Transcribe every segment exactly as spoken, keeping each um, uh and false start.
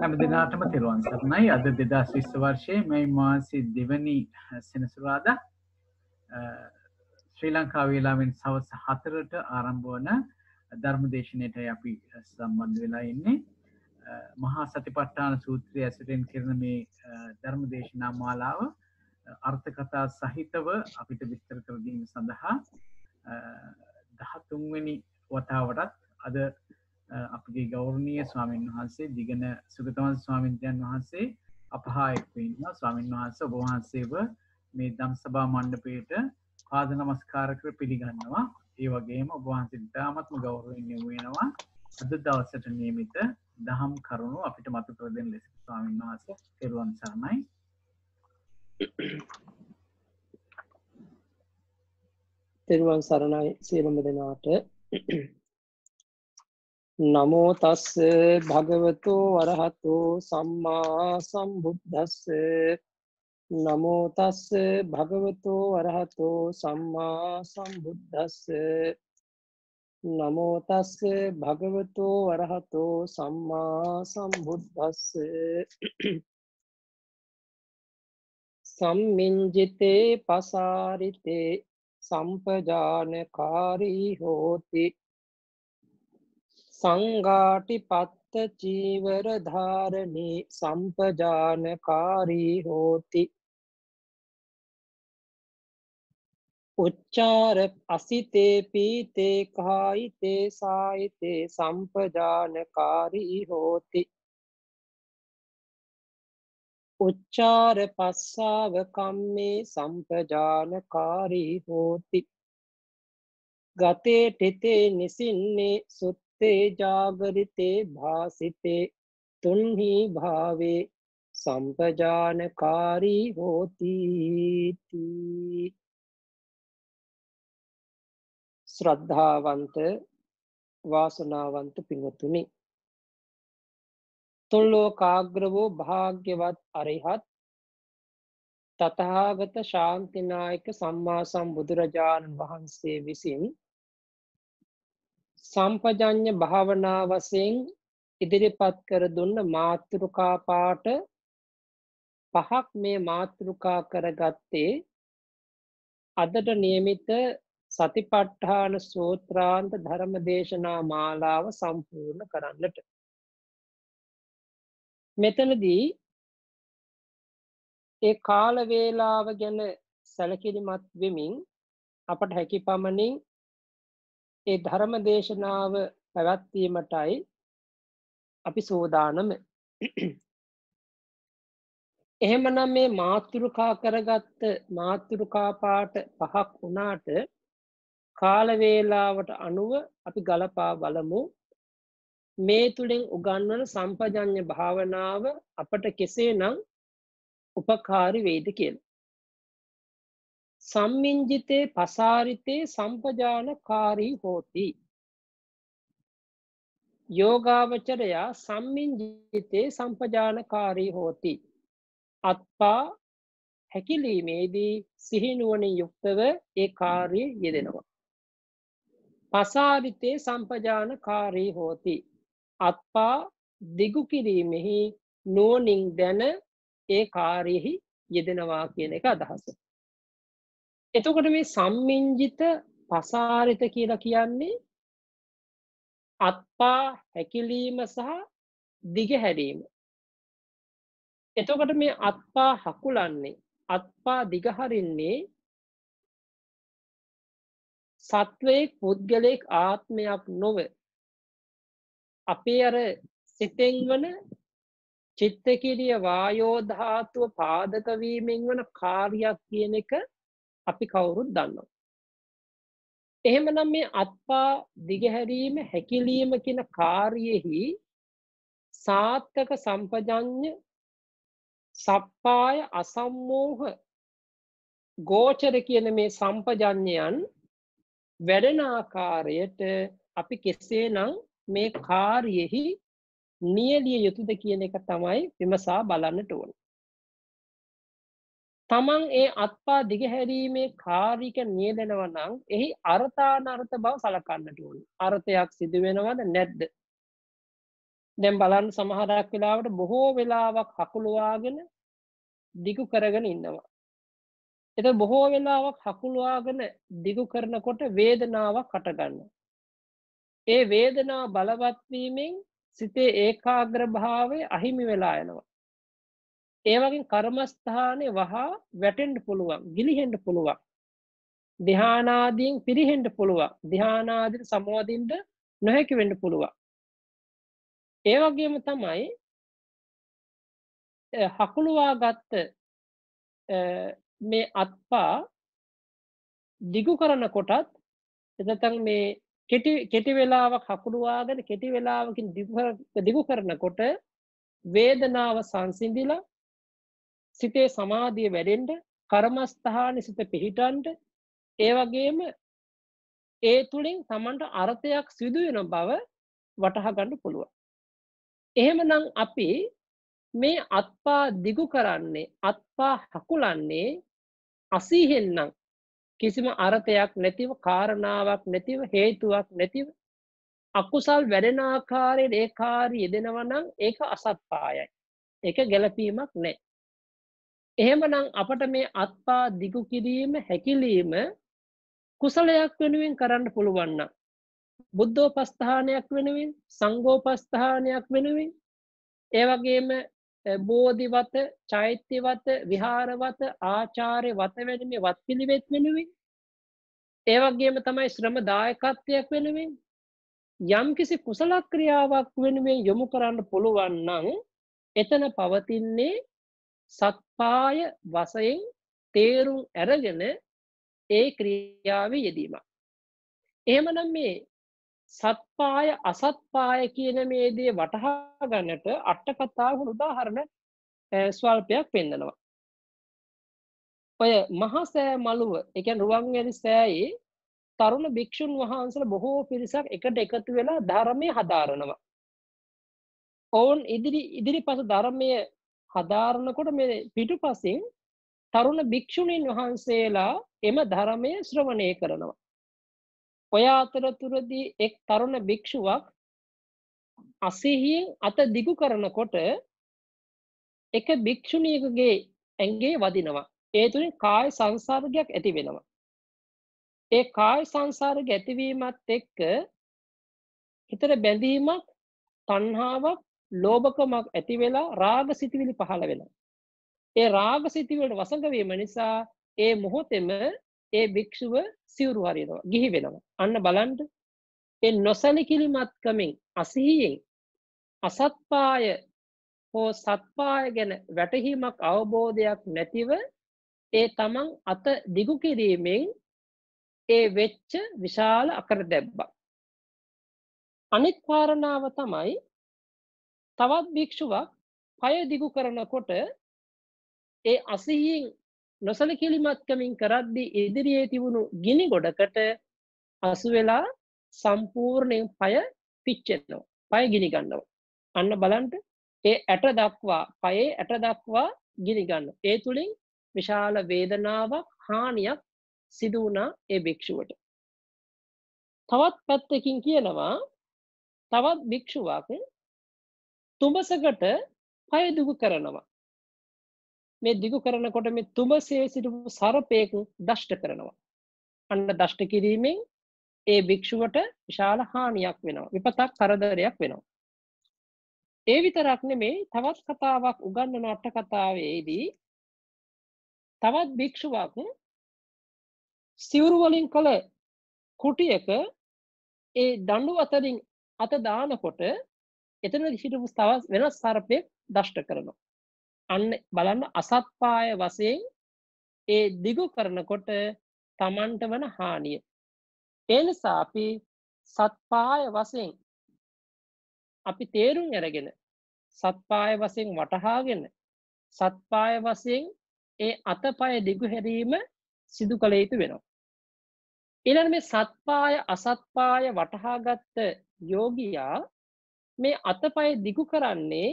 හැම දිනාටම තෙරුවන් සරණයි. අද දෙදාස් විස්ස වර්ෂයේ මේ මාසේ දෙවැනි සෙනසුරාදා ශ්‍රී ලංකා වේලාවෙන් සවස් හතරට ආරම්භ වන ධර්මදේශනයටයි අපි සම්බන්ධ වෙලා ඉන්නේ. මහා සතිපට්ඨාන සූත්‍රය ඇසුරෙන් කරන මේ ධර්මදේශනා මාලාව අර්ථ කතා සහිතව අපිට විස්තර කර දීම සඳහා දහතුන් වෙනි වතාවටත් අද අපගේ ගෞරවනීය ස්වාමීන් වහන්සේ දිගන සුගතවන්ත ස්වාමීන් වහන්සේ අපහා එක්ව ඉන්නවා. ස්වාමීන් වහන්සේ ඔබ වහන්සේව මේ ධම්සභා මණ්ඩපයට පාද නමස්කාර කර පිළිගන්නවා. ඒ වගේම ඔබ වහන්සේට ඉතාමත්ම ගෞරවයෙන් යොමු වෙනවා අද දවසට නියමිත දහම් කරුණු අපිට මතු කර දෙන්න ලෙස. ස්වාමීන් වහන්සේ තෙරුවන් සරණයි. තෙරුවන් සරණයි සියලුම දෙනාට. නමෝ තස්ස භගවතු වරහතෝ සම්මා සම්බුද්දස්ස. නමෝ තස්ස භගවතු වරහතෝ සම්මා සම්බුද්දස්ස. නමෝ තස්ස භගවතු වරහතෝ සම්මා සම්බුද්දස්ස. සම්මින්ජිතේ පසාරිතේ සම්පජානකාරී හෝති. සංඝාටි පත්ත චීවර ධාරණී සම්පජානකාරී හෝති. උච්චාර අසිතේ පීතේ කායිතේ සායිතේ සම්පජානකාරී හෝති. උච්චාර පස්සාව කම්මේ සම්පජානකාරී හෝති. ගතේ ටිතේ නිසින්නේ සුත්තේ ජාගරිතේ භාසිතේ තුන්හි භාවේ සම්පජානකාරී හෝති. ශ්‍රද්ධාවන්ත වාසනාවන්ත පින්වතුනි, තුන් ලෝකාග්‍ර වූ භාග්‍යවත් අරිහත් තථාගත ශාන්තිනායක සම්මා සම්බුදුරජාණන් වහන්සේ විසින් සම්පජඤ්ඤ භාවනා වශයෙන් ඉදිරිපත් කර දුන්න මාතෘකා පාඨ පහක් මේ මාතෘකා කරගත්තේ අදට නියමිත සතිපට්ඨාන සූත්‍රාන්ත ධර්ම දේශනා මාලාව සම්පූර්ණ කරන්නට. මෙතනදී ඒ කාල වේලාව ගැන සැලකිලිමත් වෙමින් අපට හැකි පමණින් ඒ ධර්ම දේශනාව පැවැත්වීමටයි අපි සූදානම. එහෙමනම් මේ මාතෘකා කරගත්ත මාතෘකා පාඨ පහක් වුණාට කාල වේලාවට අනුව අපි ගලපා බලමු මේ තුලින් උගන්වන සම්පජඤ්ඤ භාවනාව අපට කෙසේනම් උපකාරී වේද කියලා. සම්මින්ජිතේ පසාරිතේ සම්පජානකාරී හෝති. යෝගාවචරයා සම්මින්ජිතේ සම්පජානකාරී හෝති. අත්පා හැකිලීමේදී සිහිනුවණින් යුක්තව ඒ කාර්යය යෙදෙනවා. පසාරිතේ සම්පජානකාරී හෝති. අත්පා දිගු කිරීමෙහි නුවණින් දැන ඒ කාර්යෙහි යෙදෙනවා කියන එක අදහස. එතකොට මේ සම්මින්ජිත පසාරිත කියලා කියන්නේ අත්පා හැකිලීම සහ දිග හැරීම. එතකොට මේ අත්පා හකුලන්නේ අත්පා දිග හරින්නේ සත්වයක් පුද්ගලයෙක් ආත්මයක් නොව අපේ අර සිතෙන් වන චිත්තකිරිය වායෝ ධාතුව පාදක වීමෙන් වන කාර්යයක් කියන එක අපි කවුරුත් දන්නවා. එහෙමනම් මේ අත්පා දිගහැරීම හැකිලීම කියන කාර්යෙහි සාත්තක සම්පජඤ්ඤ සප්පාය අසම්මෝහ ගෝචර කියන මේ සම්පජඤ්ඤයන් වැඩෙන ආකාරයට අපි කෙසේනම් මේ කාර්යෙහි නියලිය යුතුද කියන එක තමයි විමසා බලන්නට ඕන. තමන් ඒ අත්පා දිගහැරීමේ කාර්යික නියැලෙනවා නම් එහි අර්ථානර්ථ බව සලකන්නට ඕන. අර්ථයක් සිදු වෙනවද නැද්ද? දැන් බලන්න සමහරක් වෙලාවට බොහෝ වෙලාවක් හකුලවාගෙන දිගු කරගෙන ඉන්නවා. එතකොට බොහෝ වෙලාවක් හකුලවාගෙන දිගු කරනකොට වේදනාවක් හටගන්නවා. ඒ වේදනාව බලවත් වීමෙන් සිතේ ඒකාග්‍රභාවය අහිමි වෙලා යනවා. ඒ වගේ කර්මස්ථානේ වහා වැටෙන්න පුළුවන්, ගිලිහෙන්න පුළුවන්. ධානාදීන් පිරිහෙන්න පුළුවන්. ධානාදීන් සමවදින්න නොහැකි වෙන්න පුළුවන්. ඒ වගේම තමයි හකුලවා ගත්ත මේ අත්පා දිගු කරනකොටත් එතතන් මේ කෙටි කෙටි වෙලාවක් හකුලවාගෙන කෙටි වෙලාවකින් දිගු දිගු කරනකොට වේදනාව සංසිඳිලා සිතේ සමාධිය වැඩෙන්න කර්මස්ථානේ සිත පිහිටන්න ඒ වගේම ඒ තුලින් Tamanට අර්ථයක් සිදු වෙන බව වටහා ගන්න පුළුවන්. එහෙමනම් අපි මේ අත්පා දිගු කරන්නේ අත්පා හකුලන්නේ අසීහෙන් නම් කිසිම අර්ථයක් නැතිව කාරණාවක් නැතිව හේතුවක් නැතිව අකුසල් වැඩෙන ආකාරයෙන් ඒ කාර්ය යෙදෙනවා නම් ඒක අසත්පායයි. ඒක ගැළපීමක් නැහැ. එහෙමනම් අපට මේ අත්පා දිගු කිරීම හැකිලිම කුසලයක් වෙනුවෙන් කරන්න පුළුවන් නම් බුද්ධෝපස්ථානයක් වෙනුවෙන් සංඝෝපස්ථානයක් වෙනුවෙන් ඒ වගේම බෝධිවත චෛත්‍යවත විහාරවත ආචාර්ය වත වෙන මේ වත් පිළිවෙත් වෙනුවෙන් ඒ වගේම තමයි ශ්‍රම දායකත්වයක් වෙනුවෙන් යම්කිසි කුසල ක්‍රියාවක් වෙනුවෙන් යොමු කරන්න පුළුවන් නම් එතන පවතින්නේ සත්පාය වශයෙන් තේරුම් අරගෙන ඒ ක්‍රියාවේ යෙදීම. එහෙමනම් මේ සත්පාය අසත්පාය කියන මේ දේ වටහා ගන්නට අට කතාවක උදාහරණ ස්වල්පයක් පෙන්නනවා. ඔය මහා සෑ මළුව, ඒ කියන්නේ රුවන්වැලි සෑයේ තරුණ භික්ෂුන් වහන්සේලා බොහෝ පිරිසක් එකට එකතු වෙලා ධර්මයේ හදාරනවා. ඔවුන් ඉදිරි ඉදිරිපස ධර්මයේ හදාරනකොට මේ පිටුපසින් තරුණ භික්ෂුණීන් වහන්සේලා එම ධර්මයේ ශ්‍රවණය කරනවා. ඔය අතරතුරදී එක් තරුණ භික්ෂුවක් අසීහියෙන් අත දිගු කරනකොට එක භික්ෂුණියකගේ ඇඟේ වදිනවා. ඒ තුලින් කාය සංසර්ගයක් ඇති වෙනවා. ඒ කාය සංසර්ගය ඇතිවීමත් එක්ක හිතට බැඳීමක්, තණ්හාවක්, ලෝභකමක් ඇති වෙලා රාග සිතිවිලි පහළ වෙනවා. ඒ රාග සිතිවිලි වසඟ වීම නිසා ඒ මොහොතේම ඒ භික්ෂුව සිවුරු හරිනවා, ගිහි වෙනවා. අන්න බලන්න. ඒ නොසලිකිලිමත්කමින් අසීයෙන් අසත්පාය හෝ සත්පාය ගැන වැටහීමක් අවබෝධයක් නැතිව ඒ තමන් අත දිගු කිරීමෙන් ඒ වෙච්ච විශාල අකරදැබ්බක්. අනිත් කාරණාව තමයි තවත් භික්ෂුවක් පය දිගු කරනකොට ඒ අසීයෙන් නොසලකිලිමත්කමින් කරද්දී ඉදිරියේ තිබුණු ගිනි ගොඩකට අසු වෙලා සම්පූර්ණයෙන් පය පිච්චෙනවා. පය ගිනි ගන්නවා. අන්න බලන්න ඒ ඇට දක්වා පයේ ඇට දක්වා ගිනි ගන්නවා. ඒ තුලින් විශාල වේදනාවක්, හානියක් සිදු වුණා ඒ භික්ෂුවට. තවත් පැත්තකින් කියනවා තවත් භික්ෂුවක් තුඹසකට පය දිගු කරනවා. මේ දිගු කරනකොට මේ තුඹසේ සිටු සර්පයෙක් දෂ්ට කරනවා. අන්න දෂ්ට කිරීමෙන් ඒ භික්ෂුවට විශාල හානියක් වෙනවා. විපතක් කරදරයක් වෙනවා. ඒ විතරක් නෙමෙයි තවත් කතාවක් උගන්වන අට කතාවේදී තවත් භික්ෂුවක් සිවුරු වලින් කළ කුටියක ඒ දඬු අතරින් අත දානකොට එතන හිටපු තවත් වෙනස් සර්පයෙක් දෂ්ට කරනවා. අන්න බලන්න අසත්පාය වශයෙන් ඒ දිගු කරනකොට තමන්ට වන හානිය. ඒ නිසා අපි සත්පාය වශයෙන් අපි තේරුම් අරගෙන සත්පාය වශයෙන් වටහාගෙන සත්පාය වශයෙන් ඒ අතපය දිගු හැරීම සිදු කළ යුතු වෙනවා. ඊළඟ මේ සත්පාය අසත්පාය වටහාගත්ත යෝගියා මේ අතපය දිගු කරන්නේ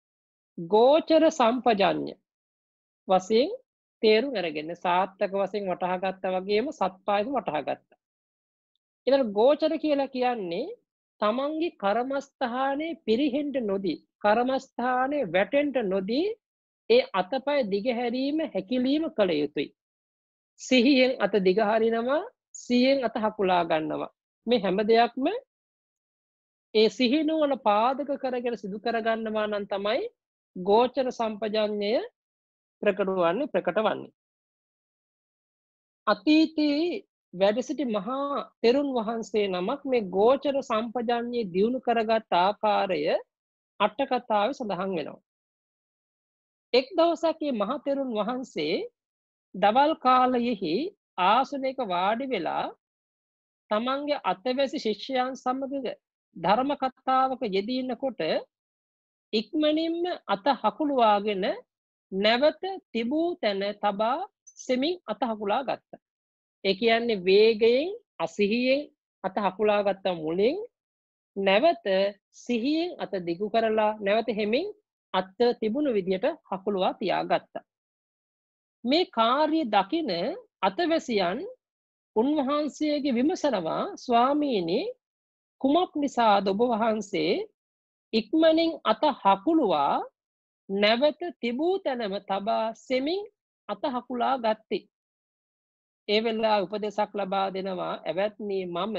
ගෝචර සම්පජඤ්ඤ වශයෙන් තේරුම් අරගෙන සාත්තක වශයෙන් වටහාගත්තා වගේම සත්පායම වටහාගත්තා. ඊළඟ ගෝචර කියලා කියන්නේ තමන්ගේ කර්මස්ථානයේ පිරිහෙන්න නොදී කර්මස්ථානයේ වැටෙන්න නොදී ඒ අතපය දිගහැරීම හැකිලිම කළ යුතුයි. සිහියෙන් අත දිග හරිනවා, සිහියෙන් අත හකුලා ගන්නවා. මේ හැම දෙයක්ම ඒ සිහිනුවන පාදක කරගෙන සිදු කරගන්නවා නම් තමයි ගෝචර සම්පජඤ්ඤය ප්‍රකට වන්නේ ප්‍රකට වන්නේ. අතීතයේ වැඩ සිටි මහා තෙරුන් වහන්සේ නමක් මේ ගෝචර සම්පජඤ්ඤය දියුණු කරගත් ආකාරය අට කතාවේ සඳහන් වෙනවා. එක් දවසක් මේ මහා තෙරුන් වහන්සේ දවල් කාලයෙහි ආසනයක වාඩි වෙලා තමන්ගේ අතවැසි ශිෂ්‍යයන් සමග ධර්ම කතාවක යෙදී ඉන්නකොට ඉක්මනින්ම අත හකුලවාගෙන නැවත තිබූ තැන තබා සෙමින් අත හකුලා ගත්තා. ඒ කියන්නේ වේගයෙන් අසිහියෙන් අත හකුලා ගත්ත මුලින් නැවත සිහියෙන් අත දිගු කරලා නැවත හෙමින් අත තිබුණු විදියට හකුලවා තියාගත්තා. මේ කාර්ය දකින අතවැසියන් උන්වහන්සේගේ විමසනවා, ස්වාමීනි කුමක් නිසාද ඔබ වහන්සේ ඉක්මනින් අත හකුලවා නැවත තිබූ තැනම තබා සෙමින් අත හකුලා ගත්තේ? ඒ වෙලාවේ උපදේශක් ලබා දෙනවා, එවත්නි මම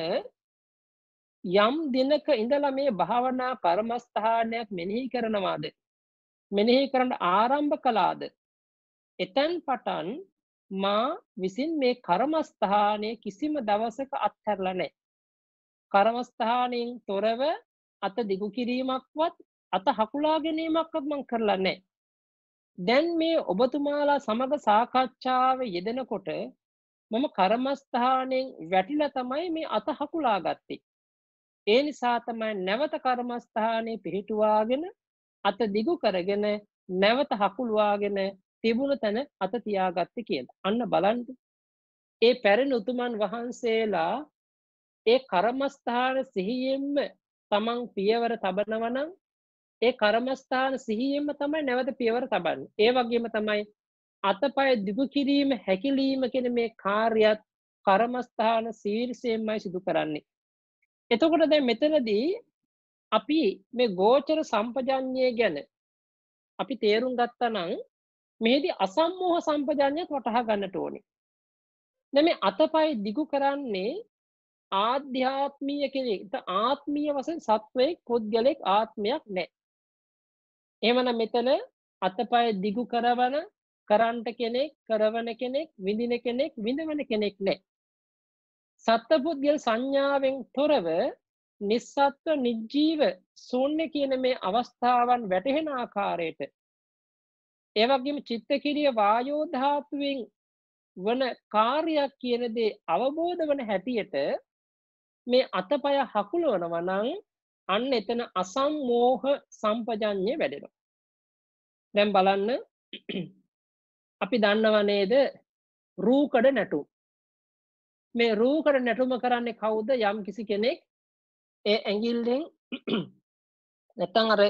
යම් දිනක ඉඳලා මේ භාවනා කර්මස්ථානයක් මෙනෙහි කරනවාද මෙනෙහි කරන්න ආරම්භ කළාද එතෙන් පටන් මා විසින් මේ කර්මස්ථානයේ කිසිම දවසක අත්හැරලා නැහැ. කර්මස්ථානයෙන් තොරව අත දිගු කිරීමක්වත් අත හකුලා ගැනීමක්වත් මම කරලා නැහැ. දැන් මේ ඔබතුමාලා සමග සාකච්ඡාවේ යෙදෙනකොට මම කර්මස්ථානයෙන් වැටිලා තමයි මේ අත හකුලා ගත්තේ. ඒ නිසා තමයි නැවත කර්මස්ථානයේ පිහිටුවාගෙන අත දිගු කරගෙන නැවත හකුලවාගෙන තිබුණ තැන අත තියාගත්තේ කියලා. අන්න බලන්න. ඒ පැරණි උතුමන් වහන්සේලා ඒ කර්මස්ථාන සිහියෙන්ම තමන් පියවර තබනවා නම් ඒ කර්මස්ථාන සිහියෙන්ම තමයි නැවත පියවර තබන්නේ. ඒ වගේම තමයි අතපය දිගු කිරීම හැකිලිම කියන මේ කාර්යයත් කර්මස්ථාන ශීර්ෂයෙන්මයි සිදු කරන්නේ. එතකොට දැන් මෙතනදී අපි මේ ගෝචර සම්පජඤ්ඤය ගැන අපි තේරුම් ගත්තා නම් මෙහිදී අසම්මෝහ සම්පජඤ්ඤයත් වටහා ගන්නට ඕනේ. දැන් මේ අතපය දිගු කරන්නේ ආධ්‍යාත්මීය කෙනෙක්. ආත්මීය වශයෙන් සත්වයේ පුද්ගලික ආත්මයක් නැහැ. එහෙමනම් මෙතන අතපය දිගු කරවන කරන්ට කෙනෙක්, කරවන කෙනෙක්, විඳින කෙනෙක්, විඳවන කෙනෙක් නැහැ. සත්පුද්ගල සංඥාවෙන් තොරව නිස්සත්ව නිජීව ශූන්‍ය කියන මේ අවස්ථාවන් වැටහෙන ආකාරයට ඒ වගේම චිත්තකිරිය වායෝ ධාතුවෙන් වන කාර්යයක් කියන දේ අවබෝධ වන හැටියට මේ අතපය හකුලවනවා නම් අන්න එතන අසම්මෝහ සම්පජඤ්ඤය වැඩෙනවා. දැන් බලන්න අපි දන්නව නේද රූකඩ නැටුම්. මේ රූකඩ නැටුම කරන්නේ කවුද? යම් කිසි කෙනෙක් ඒ ඇඟිල්ලෙන් නැත්තම් අර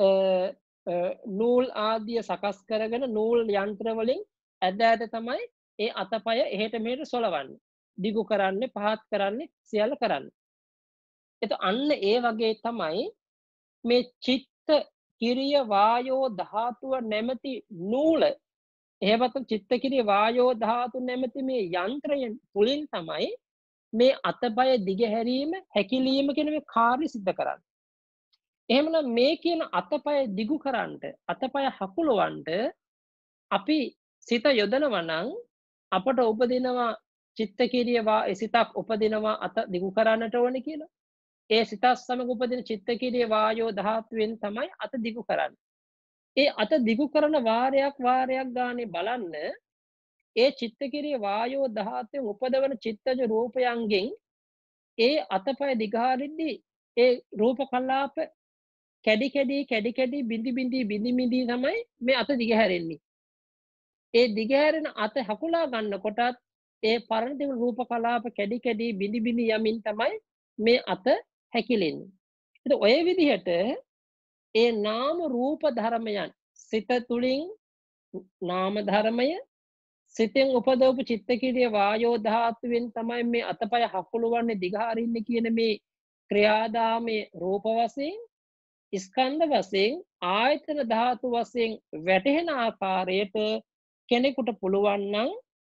නූල් ආදිය සකස් කරගෙන නූල් යන්ත්‍ර වලින් ඇද ඇද තමයි ඒ අතපය එහෙට මෙහෙට සොලවන්නේ. දිගු කරන්නේ, පහත් කරන්නේ, සියල්ල කරන්නේ. එතකොට අන්න ඒ වගේ තමයි මේ චිත්ත කිරිය වායෝ ධාතුව නැමැති නූල, එහෙමත් චිත්ත කිරිය වායෝ ධාතු නැමැති මේ යන්ත්‍රයෙන් තුලින් තමයි මේ අතපය දිගහැරීම හැකිලිම කියන මේ කාර්ය සිද්ධ කරන්නේ. එහෙමනම් මේ කියන අතපය දිගු කරන්නට අතපය හකුලවන්නට අපි සිත යොදනවා නම් අපට උපදිනවා චිත්ත කිරිය වා සිතක් උපදිනවා අත දිගු කරන්නට ඕනේ කියලා. ඒ සිතත් සමග උපදින චිත්ත කිරිය වායෝ ධාතුවෙන් තමයි අත දිගු කරන්නේ. ඒ අත දිගු කරන වාරයක් වාරයක් ගානේ බලන්න ඒ චිත්ත කිරිය වායෝ ධාතුවෙන් උපදවන චිත්තජ රූපයන්ගෙන් ඒ අතපය දිගහරිද්දී ඒ රූප කලාප කැඩි කැඩි කැඩි කැඩි බිඳි බිඳි බිඳි බිඳි තමයි මේ අත දිගහැරෙන්නේ. ඒ දිගහැරෙන අත හකුලා ගන්නකොටත් ඒ පරණ තිබුණු රූප කලාප කැඩි කැඩි බිඳි බිඳි යමින් තමයි මේ අත හැකිලෙන්නේ. ඉතින් ඔය විදිහට ඒ නාම රූප ධර්මයන් සිත තුලින් නාම ධර්මය සිතෙන් උපදවපු චිත්ත කිරිය වායෝ ධාතුවෙන් තමයි මේ අතපය හකුලවන්නේ දිගහරින්නේ කියන මේ ක්‍රියාදාමයේ රූප වශයෙන් ස්කන්ධ වශයෙන් ආයතන ධාතු වශයෙන් වැටහෙන ආකාරයට කෙනෙකුට පුළුවන් නම්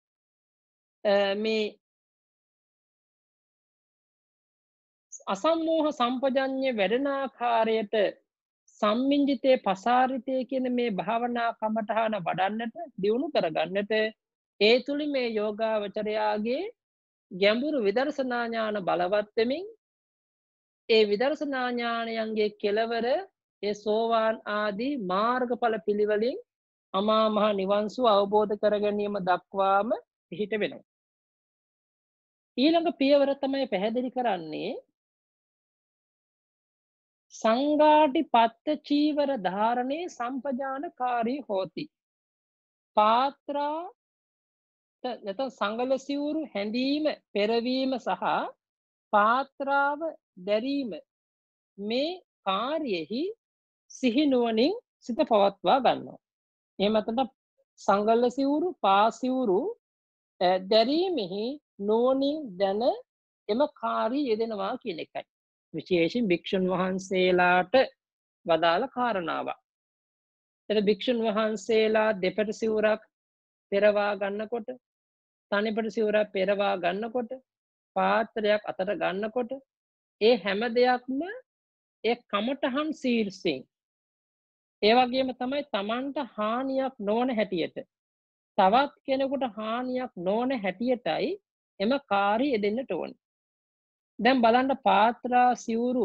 මේ අසම්මෝහ සම්පජඤ්ඤය වැඩෙන ආකාරයට සම්මිංජිතේ පසාරිතේ කියන මේ භාවනා කමඨහන වඩන්නට දියුණු කරගන්නට ඒ තුලින් මේ යෝගාවචරයාගේ ගැඹුරු විදර්ශනා ඥාන බලවත් වෙමින් ඒ විදර්ශනා ඥානයන්ගේ කෙලවර ඒ සෝවාන් ආදී මාර්ගඵල පිළිවෙලින් අමා මහ නිවන් සුව අවබෝධ කර ගැනීම දක්වාම පිහිට වෙනවා. ඊළඟ පියවර තමයි පැහැදිලි කරන්නේ සංඝාටි පත්ත චීවර ධාරණේ සම්පජානකාරී හෝති. පාත්‍රා නැත්නම් සංගල සිවුරු හැඳීම පෙරවීම සහ පාත්‍රාව දැරීම මේ කාර්යෙහි සිහිනුවණින් සිත පවත්වා ගන්නවා. එහෙම නැත්නම් සංගල සිවුරු පාසිවුරු දැරීමෙහි නුවණින් දැන එම කාර්ය යෙදෙනවා කියන එකයි. විශේෂයෙන් භික්ෂුන් වහන්සේලාට වදාළ කාරණාවක්. එතන භික්ෂුන් වහන්සේලා දෙපට සිවුරක් පෙරවා ගන්නකොට, තනිපට සිවුරක් පෙරවා ගන්නකොට, පාත්‍රයක් අතට ගන්නකොට ඒ හැම දෙයක්ම ඒ කමඨහන් සීර්ෂයෙන් ඒ වගේම තමයි Tamanට හානියක් නොවන හැටියට තවත් කෙනෙකුට හානියක් නොවන හැටියටයි එම කාර්ය යෙදෙන්නට ඕනේ. දැන් බලන්න පාත්‍රා සිවුරු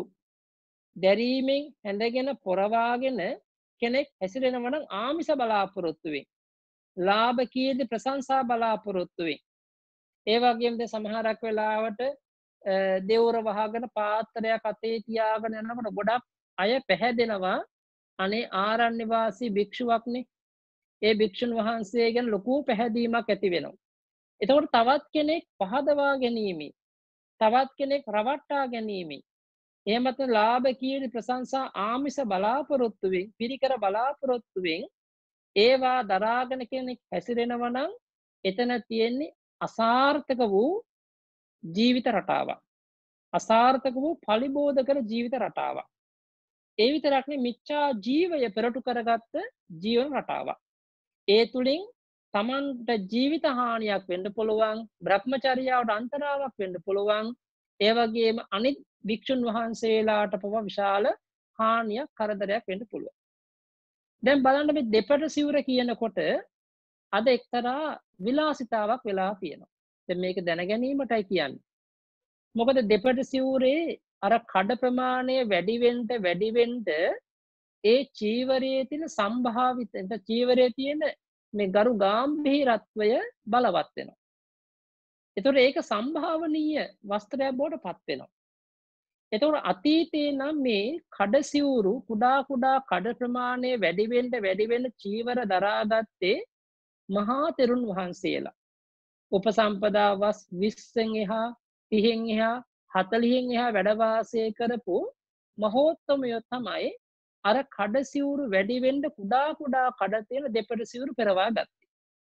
දැරීමෙන් හැඳගෙන පොරවාගෙන කෙනෙක් හැසිරෙනවා නම් ආමිෂ බලාපොරොත්තුවෙන්, ලාභ කීර්ති ප්‍රශංසා බලාපොරොත්තුවෙන්. ඒ වගේම දැන් සමහරක් වෙලාවට දෙවුර වහගෙන පාත්‍රයක් අතේ තියාගෙන යනකොට ගොඩක් අය පැහැදෙනවා අනේ ආරණ්‍ය වාසී භික්ෂුවක්නේ. ඒ භික්ෂුන් වහන්සේ ගැන ලොකු පැහැදීමක් ඇති වෙනවා. එතකොට තවත් කෙනෙක් පහදවා ගැනීම, තවත් කෙනෙක් රවට්ටා ගැනීම, එහෙමත් ලාභ කීර්ති ප්‍රශංසා ආමිෂ බලාපොරොත්තුවෙන්, පිරිකර බලාපොරොත්තුවෙන් ඒවා දරාගෙන කෙනෙක් හැසිරෙනවා නම් එතන තියෙන්නේ අසාර්ථක වූ ජීවිත රටාවක්. අසාර්ථක වූ පලිබෝධ කර ජීවිත රටාවක්. ඒ විතරක් නෙවෙයි මිච්ඡා ජීවය පෙරටු කරගත්ත ජීවන රටාවක්. ඒ තුලින් තමන්ට ජීවිත හානියක් වෙන්න පුළුවන්, බ්‍රහ්මචර්යාවට අන්තරාවක් වෙන්න පුළුවන්. ඒ වගේම අනිත් භික්ෂුන් වහන්සේලාට පවා විශාල හානියක් කරදරයක් වෙන්න පුළුවන්. දැන් බලන්න මේ දෙපට සිවුර කියනකොට අද එක්තරා විලාසිතාවක් වෙලා තියෙනවා. දැන් මේක දැන ගැනීමටයි කියන්නේ. මොකද දෙපට සිවුරේ අර කඩ ප්‍රමාණය වැඩි වෙන්න වැඩි වෙන්න ඒ චීවරයේ තියෙන සම්භාවිත චීවරයේ තියෙන මේ ගරු ගාම්භීරත්වය බලවත් වෙනවා. ඒතකොට ඒක සම්භාවනීය වස්ත්‍රයක් බවට පත් වෙනවා. ඒතකොට අතීතේ නම් මේ කඩ සිවුරු කුඩා කුඩා කඩ ප්‍රමාණය වැඩි වෙන්න වැඩි වෙන්න චීවර දරාගත්තේ මහා තෙරුන් වහන්සේලා. උපසම්පදා වස් විස්සෙන් එහා, තිහෙන් එහා, හතළිහෙන් එහා වැඩ වාසය කරපු මහෝත්තමයෝ තමයි අර කඩ සිවුරු වැඩි වෙන්න කුඩා කුඩා කඩ තියෙන දෙපට සිවුරු පෙරවා ගත්තේ.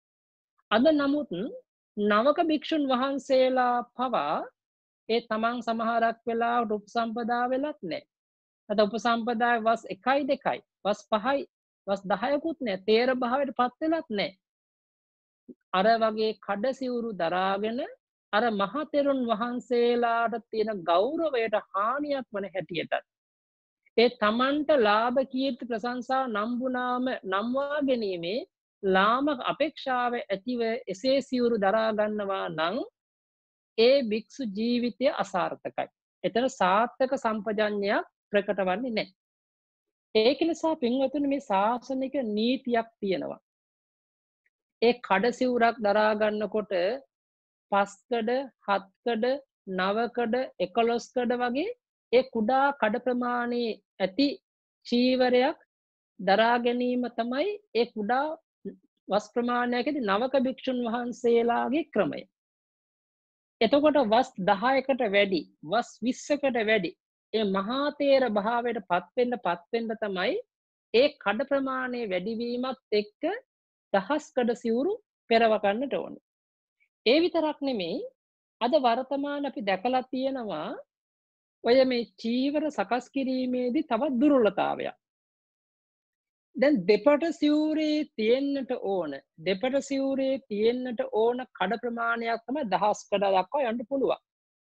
අද නමුත් නවක භික්ෂුන් වහන්සේලා පවා ඒ තමන් සමහරක් වෙලාවට උපසම්පදා වෙලත් නැහැ. අද උපසම්පදාය වස් එකයි දෙකයි, වස් පහයි, වස් දහයකුත් නැහැ. තේර භාවයට පත් වෙලත් නැහැ. අර වගේ කඩ සිවුරු දරාගෙන අර මහතෙරුන් වහන්සේලාට තියෙන ගෞරවයට හානියක් වන හැටියට ඒ තමන්ට ලාභ කීර්ති ප්‍රශංසා නම්බුනාම නම්වා ගැනීමේ ලාමක අපේක්ෂාව ඇතිව එසේ සිවුරු දරා ගන්නවා නම් ඒ භික්ෂු ජීවිතය අසාර්ථකයි. එතන සාර්ථක සම්පජඤ්ඤයක් ප්‍රකට වන්නේ නැහැ. ඒක නිසා පින්වතුනි මේ ශාසනික නීතියක් තියෙනවා. ඒ කඩ සිවුරක් දරා ගන්නකොට පස්කඩ, හත්කඩ, නවකඩ, එකොළොස්කඩ වගේ ඒ කුඩා කඩ ප්‍රමාණයේ ඇති චීවරයක් දරා ගැනීම තමයි ඒ කුඩා වස් ප්‍රමාණයකදී නවක භික්ෂුන් වහන්සේලාගේ ක්‍රමය. එතකොට වස් දහයකට වැඩි, වස් විස්සකට වැඩි ඒ මහා තේර භාවයට පත් වෙන්න පත් වෙන්න තමයි ඒ කඩ ප්‍රමාණය වැඩිවීමත් එක්ක දහස් කඩ සිවුරු පෙරව ගන්නට ඕනේ. ඒ විතරක් නෙමෙයි අද වර්තමාන අපි දැකලා තියෙනවා ඔය මේ චීවර සකස් කිරීමේදී තවත් දුර්වලතාවයක්. දැන් දෙපට සිවුරේ තියෙන්නට ඕන දෙපට සිවුරේ තියෙන්නට ඕන කඩ ප්‍රමාණයක් තමයි දහස් කඩ දක්වා යන්න පුළුවන්.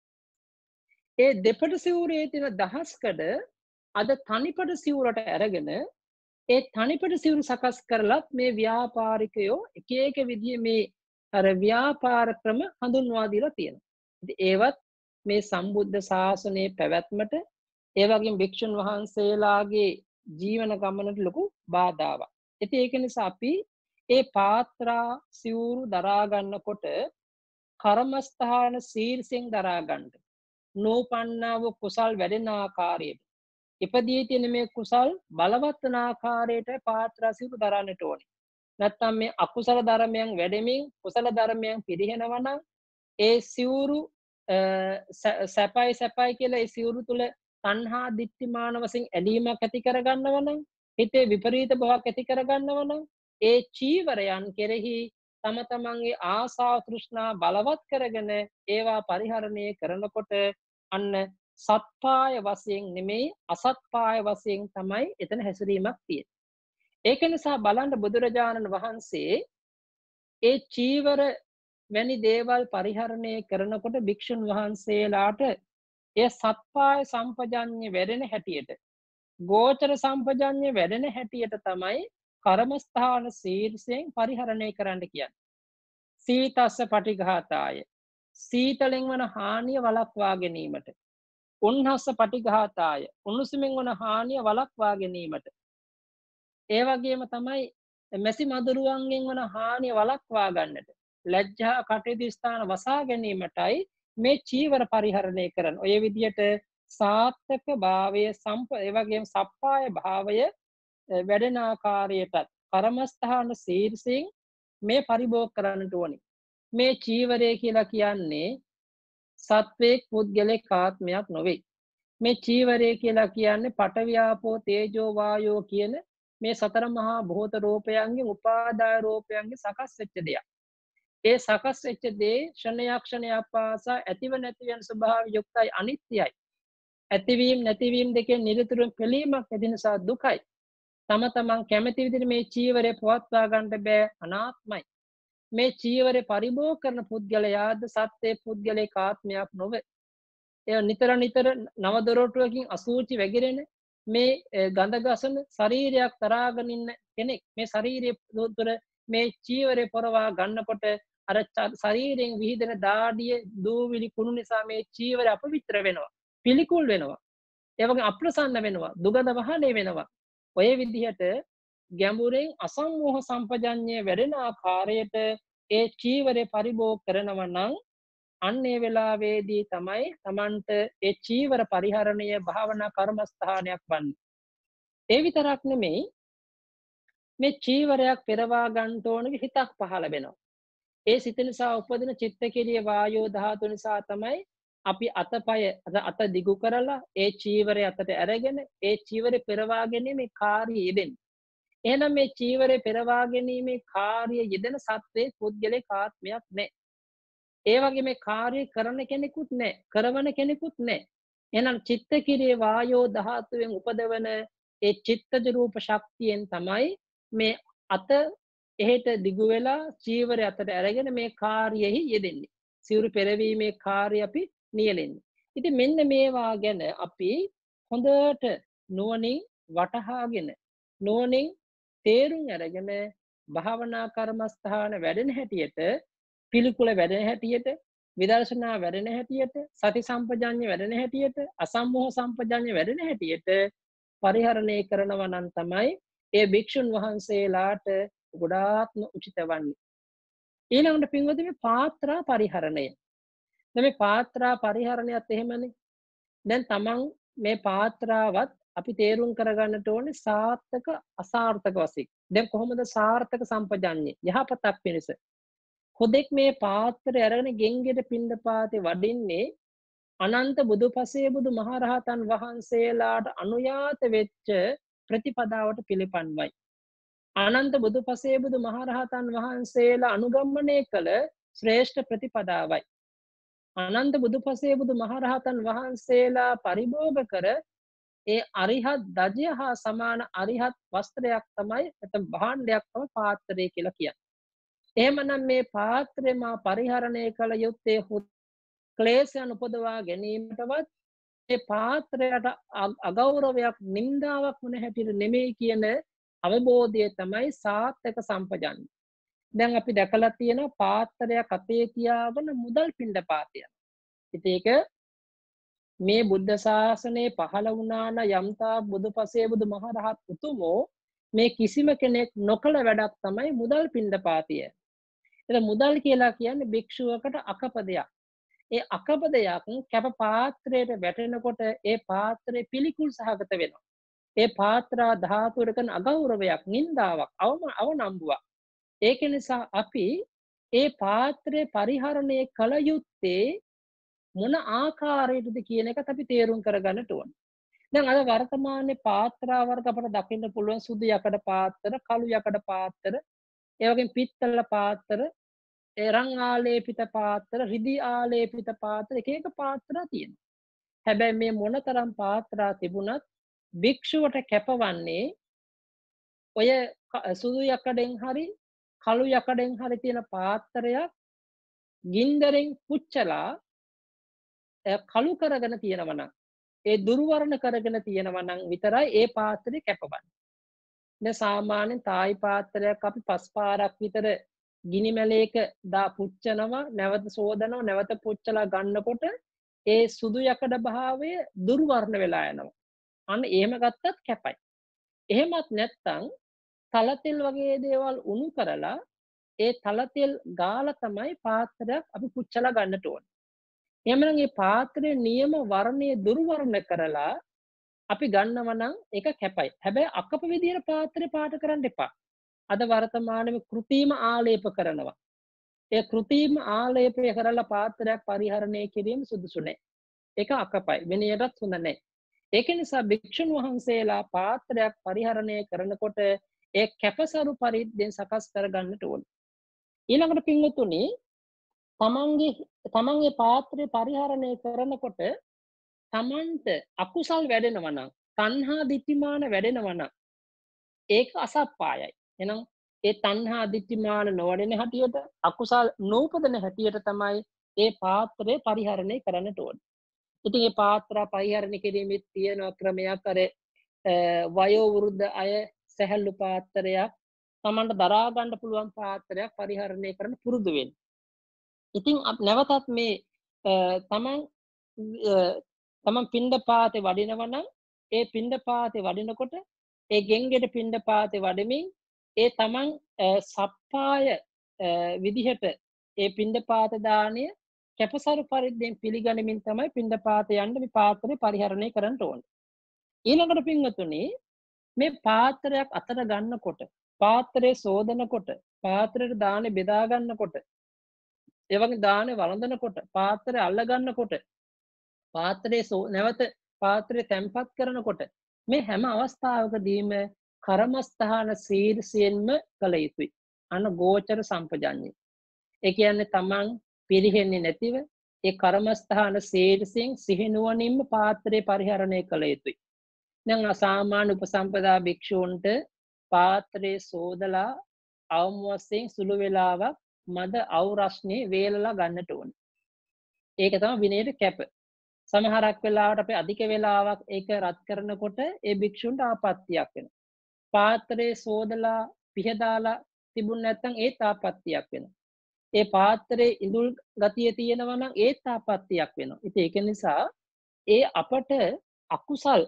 ඒ දෙපට සිවුරේ තියෙන දහස් කඩ අද තනිපට සිවුරට අරගෙන ඒ තනිපට සිවුරු සකස් කරලත් මේ ව්‍යාපාරිකයෝ එක එක විදිහේ මේ අර ව්‍යාපාර ක්‍රම හඳුන්වා දීලා තියෙනවා. ඉතින් ඒවත් මේ සම්බුද්ධ ශාසනයේ පැවැත්මට ඒ වගේම භික්ෂුන් වහන්සේලාගේ ජීවන ගමනට ලොකු බාධාවක්. ඉතින් ඒක නිසා අපි ඒ පාත්‍රා සිවුරු දරා ගන්නකොට කර්මස්ථාන සීර්ෂෙන් දරා ගන්න. නෝපන්නා වූ කුසල් වැඩෙන ආකාරයට ඉපදී තියෙන මේ කුසල් බලවත් වන ආකාරයට පාත්‍රා සිවුරු දරන්නට ඕනේ. නැත්නම් මේ අකුසල ධර්මයන් වැඩෙමින් කුසල ධර්මයන් පිරිහෙනවා නම් ඒ සිවුරු සැපයි සැපයි කියලා ඒ සිවුරු තුල තණ්හා දිට්ඨිමාන වශයෙන් ඇලීමක් ඇති කරගන්නවා නම් හිතේ විපරීත බවක් ඇති කරගන්නවා නම් ඒ චීවරයන් කෙරෙහි තම තමන්ගේ ආසාව තෘෂ්ණා බලවත් කරගෙන ඒවා පරිහරණය කරනකොට අන්න සත්පාය වශයෙන් නෙමෙයි අසත්පාය වශයෙන් තමයි එතන හැසිරීමක් තියෙන්නේ. ඒක නිසා බලන්න බුදුරජාණන් වහන්සේ ඒ චීවර වැනි දේවල් පරිහරණය කරනකොට භික්ෂුන් වහන්සේලාට එය සත්පාය සම්පජඤ්ඤය වැඩෙන හැටියට ගෝචර සම්පජඤ්ඤය වැඩෙන හැටියට තමයි කර්මස්ථාන ශීර්ෂයෙන් පරිහරණය කරන්න කියන්නේ. සීතස්ස පටිඝාතාය සීතලෙන් වන හානිය වළක්වා ගැනීමට. උන්හස්ස පටිඝාතාය උණුසුමින් වන හානිය වළක්වා ගැනීමට. ඒ වගේම තමයි මැසි මදුරුවන්ගෙන් වන හානිය වළක්වා ගන්නට. ලැජ්ජා කටයුතු ස්ථාන වසා ගැනීමටයි මේ චීවර පරිහරණය කරන. ඔය විදිහට සාර්ථක භාවය සම්ප ඒ වගේම සප්පාය භාවය වැඩෙන ආකාරයටත් කර්මස්ථාන ශීර්ෂයෙන් මේ පරිභෝග කරන්නට ඕනේ. මේ චීවරය කියලා කියන්නේ සත්වයක් පුද්ගලෙක් ආත්මයක් නොවේ. මේ චීවරය කියලා කියන්නේ පඨවි ආපෝ තේජෝ වායෝ කියන මේ සතර මහා භූත රූපයන්ගේ උපාදාය රූපයන්ගේ සකස් වෙච්ච දෙයක්. ඒ සකස් වෙච්ච දේ ක්ෂණයක් ක්ෂණයක් පාසා ඇතිව නැති වෙන ස්වභාවය යුක්තයි අනිත්‍යයි. ඇතිවීම නැතිවීම දෙකෙන් නිරතුරුව පිළීමක් ඇති නිසා දුකයි. තම තමන් කැමති විදිහට මේ චීවරය පවත්වා ගන්න බෑ අනාත්මයි. මේ චීවරය පරිභෝග කරන පුද්ගලයාද සත්වයේ පුද්ගලයක ආත්මයක් නොවේ. එය නිතර නිතර නව දොරටුවකින් අසූචි වැగిරෙන මේ ගඳ ගසන ශරීරයක් තරාගෙන ඉන්න කෙනෙක් මේ ශරීරය තුළ මේ චීවරය පොරවා ගන්නකොට අර ශරීරයෙන් විහිදෙන දාඩිය දූවිලි කුණු නිසා මේ චීවරය අපවිත්‍ර වෙනවා පිළිකුල් වෙනවා ඒ වගේ අප්‍රසන්න වෙනවා දුගඳ වහනේ වෙනවා. ඔය විදිහට ගැඹුරෙන් අසම්මෝහ සම්පජඤ්ඤය වැඩෙන ආකාරයට ඒ චීවරය පරිභෝග කරනවා නම් අන්නේ වෙලාවේදී තමයි Tamanට ඒ චීවර පරිහරණය භාවනා කර්මස්ථානයක් වන්නේ. ඒ විතරක් නෙමෙයි මේ චීවරයක් පෙරවා ගන්න ඕන හිතක් පහළ වෙනවා. ඒ සිත නිසා උපදින චිත්තකිරිය වායෝ ධාතු නිසා තමයි අපි අතපය අත දිගු කරලා ඒ චීවරය අතට අරගෙන ඒ චීවරය පෙරවා ගැනීමේ කාර්යය යෙදෙන්නේ. එහෙනම් මේ චීවරය පෙරවා ගැනීමේ කාර්යය යෙදෙන සත්වයේ පුද්ගලික ආත්මයක් නැහැ. ඒ වගේ මේ කාර්ය කරන කෙනෙකුත් නැහැ, කරවන කෙනෙකුත් නැහැ. එහෙනම් චිත්තකිරිය වායෝ ධාතුවෙන් උපදවන ඒ චිත්තජ රූප ශක්තියෙන් තමයි මේ අත එහෙට දිගු වෙලා චීවරය අතට අරගෙන මේ කාර්යෙහි යෙදෙන්නේ. සිවුරු පෙරවීමේ කාර්ය අපි නියැලෙන්නේ. ඉතින් මෙන්න මේවා ගැන අපි හොඳට නුවණින් වටහාගෙන නුවණින් තේරුම් අරගෙන භාවනා කර්මස්ථාන වැඩෙන හැටියට පිළිකුල වැඩෙන හැටියට විදර්ශනා වැඩෙන හැටියට සති සම්පජාඤ්ඤය වැඩෙන හැටියට අසම්මෝහ සම්පජාඤ්ඤය වැඩෙන හැටියට පරිහරණය කරනවා නම් තමයි ඒ භික්ෂුන් වහන්සේලාට ගොඩාක්ම උචිත වන්නේ. ඊළඟට පින්වතුනි මේ පාත්‍රා පරිහරණය. දැන් මේ පාත්‍රා පරිහරණයත් එහෙමනේ. දැන් තමන් මේ පාත්‍රාවත් අපි තේරුම් කරගන්නට ඕනේ සාර්ථක අසාර්ථක වශයෙන්. දැන් කොහොමද සාර්ථක සම්පජාඤ්ඤය යහපතක් පිණිස හොදෙක් මේ පාත්‍රය අරගෙන ගෙන්ගෙට පින්දපාතේ වඩින්නේ අනන්ත බුදුපසේ බුදු මහරහතන් වහන්සේලාට අනුයාත වෙච්ච ප්‍රතිපදාවට පිළිපන්වයි. අනන්ත බුදුපසේ බුදු මහරහතන් වහන්සේලා අනුගමනය කළ ශ්‍රේෂ්ඨ ප්‍රතිපදාවයි. අනන්ත බුදුපසේ බුදු මහරහතන් වහන්සේලා පරිභෝග කර ඒ අරිහත් දජය හා සමාන අරිහත් වස්ත්‍රයක් තමයි නැත්නම් භාණ්ඩයක් තමයි පාත්‍රය කියලා කියන්නේ. එහෙමනම් මේ පාත්‍රය මා පරිහරණය කළ යුත්තේ ක්ලේශයන් උපදවා ගැනීමටවත් ඒ පාත්‍රයට අගෞරවයක් නින්දාවක් වුණ හැටියට නෙමෙයි කියන අවබෝධය තමයි සාර්ථක සම්පජන්‍ය. දැන් අපි දැකලා තියෙනවා පාත්‍රයක් අතේ තියාගෙන මුදල් පිණ්ඩපාතය. ඉතින් ඒක මේ බුද්ධ ශාසනය පහළ වුණා නම් යම්තා බුදුපසේ බුදු මහරහත් උතුමෝ මේ කිසිම කෙනෙක් නොකළ වැඩක් තමයි මුදල් පිණ්ඩපාතය. එතන මුදල් කියලා කියන්නේ භික්ෂුවකට අකපදයක්. ඒ අකපදයක් කැප පාත්‍රයට වැටෙනකොට ඒ පාත්‍රය පිළිකුල් සහගත වෙනවා. ඒ පාත්‍රා ධාතුවට කරන අගෞරවයක්, නින්දාවක්, අවම අවනම්බුවක්. ඒක නිසා අපි ඒ පාත්‍රය පරිහරණය කළ යුත්තේ මොන ආකාරයටද කියන එකත් අපි තේරුම් කරගන්නට ඕන. දැන් අද වර්තමානයේ පාත්‍රා වර්ග අපට දකින්න පුළුවන් සුදු යකඩ පාත්‍ර, කළු යකඩ පාත්‍ර, ඒ වගේම පිත්තල පාත්‍ර, එරං ආලේපිත පාත්‍ර, රිදි ආලේපිත පාත්‍ර, එක එක පාත්‍ර තියෙනවා. හැබැයි මේ මොනතරම් පාත්‍රා තිබුණත් භික්ෂුවට කැපවන්නේ ඔය සුදු යකඩෙන් හරි කළු යකඩෙන් හරි තියෙන පාත්‍රයක් ගින්දරෙන් පුච්චලා කළු කරගෙන තියෙනවා නම්, ඒ දුර්වර්ණ කරගෙන තියෙනවා නම් විතරයි ඒ පාත්‍රේ කැපවන්නේ. දැන් සාමාන්‍යයෙන් තායි පාත්‍රයක් අපි පස් පාරක් විතර ගිනි මැලයක දා පුච්චනවා, නැවත සෝදනවා, නැවත පුච්චලා ගන්නකොට ඒ සුදු යකඩ භාවය දුර්වර්ණ වෙලා යනවා. අන්න එහෙම ගත්තත් කැපයි. එහෙමත් නැත්නම් තලතෙල් වගේ දේවල් උණු කරලා ඒ තලතෙල් ගාලා තමයි පාත්‍රයක් අපි පුච්චලා ගන්නට ඕනේ. එහෙමනම් මේ පාත්‍රයේ නියම වර්ණයේ දුර්වර්ණ කරලා අපි ගන්නවා නම් ඒක කැපයි. හැබැයි අකප විදියට පාත්‍රේ පාට කරන්න එපා. අද වර්තමානයේ කෘත්‍රිම ආලේප කරනවා. ඒ කෘත්‍රිම ආලේපය කරලා පාත්‍රයක් පරිහරණය කිරීම සුදුසු නැහැ. ඒක අකපයි. වෙන එකටත් හොඳ නැහැ. ඒක නිසා භික්ෂුන් වහන්සේලා පාත්‍රයක් පරිහරණය කරනකොට ඒ කැපසරු පරිද්දෙන් සකස් කර ගන්නට ඕනේ. ඊළඟට පින්වතුනි, තමන්ගේ තමන්ගේ පාත්‍රය පරිහරණය කරනකොට තමන්ට අකුසල් වැඩෙනවා නම්, තණ්හා දිට්ඨිමාන වැඩෙනවා නම් ඒක අසප්පායයි. එහෙනම් ඒ තණ්හා දිට්ඨිමාන නොවැඩෙන හැටියට, අකුසල් නූපදන හැටියට තමයි ඒ පාත්‍රය පරිහරණය කරන්නට ඕනේ. ඉතින් මේ පාත්‍ර පරිහරණය කිරීමේ තියෙන ක්‍රමයක් අර වයෝ වෘද්ධ අය සැහැල්ලු පාත්‍රයක්, තමන්ට දරා ගන්න පුළුවන් පාත්‍රයක් පරිහරණය කරන්න පුරුදු වෙන්න. ඉතින් නැවතත් මේ තමන් තමන් පිණ්ඩපාතේ වඩිනවා නම් ඒ පිණ්ඩපාතේ වඩිනකොට ඒ ගෙන්ගෙඩ පිණ්ඩපාතේ වඩමින් ඒ තමන් සප්පාය විදිහට ඒ පිණ්ඩපාත දාණය කැපසරු පරිද්දෙන් පිළිගනිමින් තමයි පිණ්ඩපාතේ යන්න මේ පාත්‍රය පරිහරණය කරන්න ඕනේ. ඊළඟට පින්වතුනි, මේ පාත්‍රයක් අතට ගන්නකොට, පාත්‍රයේ සෝදනකොට, පාත්‍රයට දානේ බෙදා ගන්නකොට, ඒ වගේ දානේ වළඳනකොට, පාත්‍රය අල්ල ගන්නකොට, පාත්‍රයේ නැවත පාත්‍රය තැම්පත් කරනකොට මේ හැම අවස්ථාවකදීම කර්මස්ථාන ශීර්ෂයෙන්ම කළ යුතුයි. අන්න ගෝචර සම්පජඤ්ඤය. ඒ කියන්නේ තමන් පිරිහෙන්නේ නැතිව ඒ කර්මස්ථාන ශීර්ෂයෙන් සිහිනුවණින්ම පාත්‍රය පරිහරණය කළ යුතුයි. දැන් අසාමාන්‍ය උපසම්පදා භික්ෂූන්ට පාත්‍රයේ සෝදලා අවම වශයෙන් සුළු වේලාවක් මද අවරස්නේ වේලලා ගන්නට ඕනේ. ඒක තමයි විනයට කැප. සමහරක් වෙලාවට අපි අධික වෙලාවක් ඒක රත් කරනකොට ඒ භික්ෂුන්ට ආපත්‍තියක් වෙනවා. පාත්‍රයේ සෝදලා පිහදාලා තිබුණ නැත්නම් ඒත් ආපත්‍තියක් වෙනවා. ඒ පාත්‍රයේ ඉඳුල් ගතිය තියෙනවා නම් ඒත් ආපත්‍තියක් වෙනවා. ඉතින් ඒක නිසා ඒ අපට අකුසල්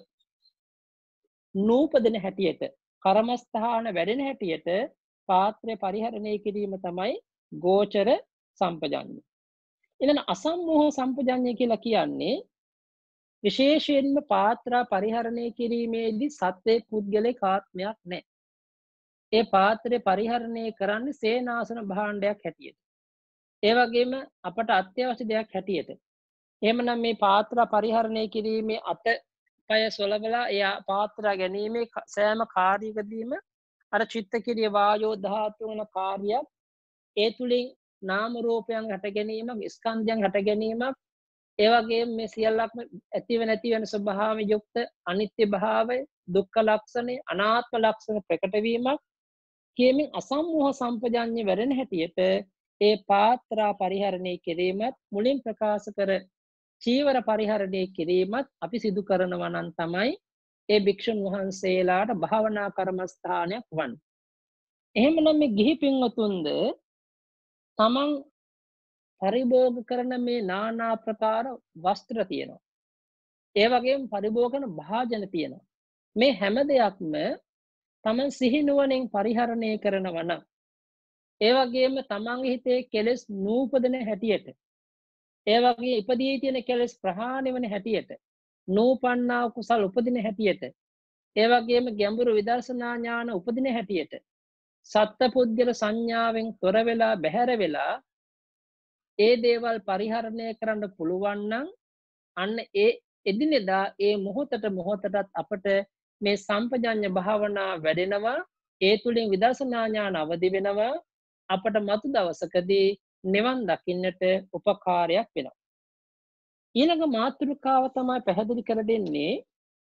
නූපදින හැටියට, කර්මස්ථාන වැඩෙන හැටියට පාත්‍රය පරිහරණය කිරීම තමයි ගෝචර සම්පජඤ්ඤය. ඊළඟ අසම්මෝහ සම්පජඤ්ඤය කියලා කියන්නේ විශේෂයෙන්ම පාත්‍රා පරිහරණය කිරීමේදී සත්වේ පුද්ගලික ආත්මයක් නැහැ. ඒ පාත්‍රය පරිහරණය කරන්නේ සේනාසන භාණ්ඩයක් හැටියට. ඒ වගේම අපට අත්‍යවශ්‍ය දෙයක් හැටියට. එහෙමනම් මේ පාත්‍රා පරිහරණය කිරීමේ අත පය සොලවලා එයා පාත්‍රා ගැනීමේ සෑම කාර්යයකදීම අර චිත්තකිරිය වායෝ ධාතු වන කාර්යයක් ඒ තුලින් නාම රූපයන් හට ගැනීමක්, ස්කන්ධයන් හට ගැනීමක්, ඒ වගේම මේ සියල්ලක්ම ඇතිව නැති වෙන ස්වභාවයෙන් යුක්ත අනිත්‍ය භාවය, දුක්ඛ ලක්ෂණය, අනාත්ම ලක්ෂණ ප්‍රකට වීමක් කියමින් අසම්මෝහ සම්පජාඤ්ඤය වැඩෙන හැටියට ඒ පාත්‍රා පරිහරණය කිරීමත් මුලින් ප්‍රකාශ කර චීවර පරිහරණය කිරීමත් අපි සිදු කරනවා නම් තමයි ඒ භික්ෂුන් වහන්සේලාට භාවනා කර්මස්ථානයක් වන්නේ. එහෙමනම් මේ ගිහි පින්වතුන්ද තමන් පරිභෝග කරන මේ নানা ප්‍රකාර වස්ත්‍ර තියෙනවා. ඒ වගේම පරිභෝග කරන භාජන තියෙනවා. මේ හැම දෙයක්ම තමන් සිහි නුවණින් පරිහරණය කරනවා නම්, ඒ වගේම තමන්ගේ හිතේ කෙලෙස් නූපදන හැටියට, ඒ වගේ ඉපදී තියෙන කෙලෙස් ප්‍රහාණය වෙන හැටියට, නූපන්නා කුසල උපදින හැටියට, ඒ වගේම ගැඹුරු විදර්ශනා ඥාන උපදින හැටියට, සත්පුද්ගල සංඥාවෙන් තොර වෙලා බැහැර වෙලා ඒ දේවල් පරිහරණය කරන්න පුළුවන් නම් අන්න ඒ එදිනෙදා ඒ මොහොතට මොහොතටත් අපට මේ සම්පජඤ්ඤ භාවනා වැඩෙනවා. ඒ තුලින් විදර්ශනා ඥාන අවදි වෙනවා. අපට මතු දවසකදී නිවන් දකින්නට උපකාරයක් වෙනවා. ඊළඟ මාතෘකාව තමයි පැහැදිලි කර දෙන්නේ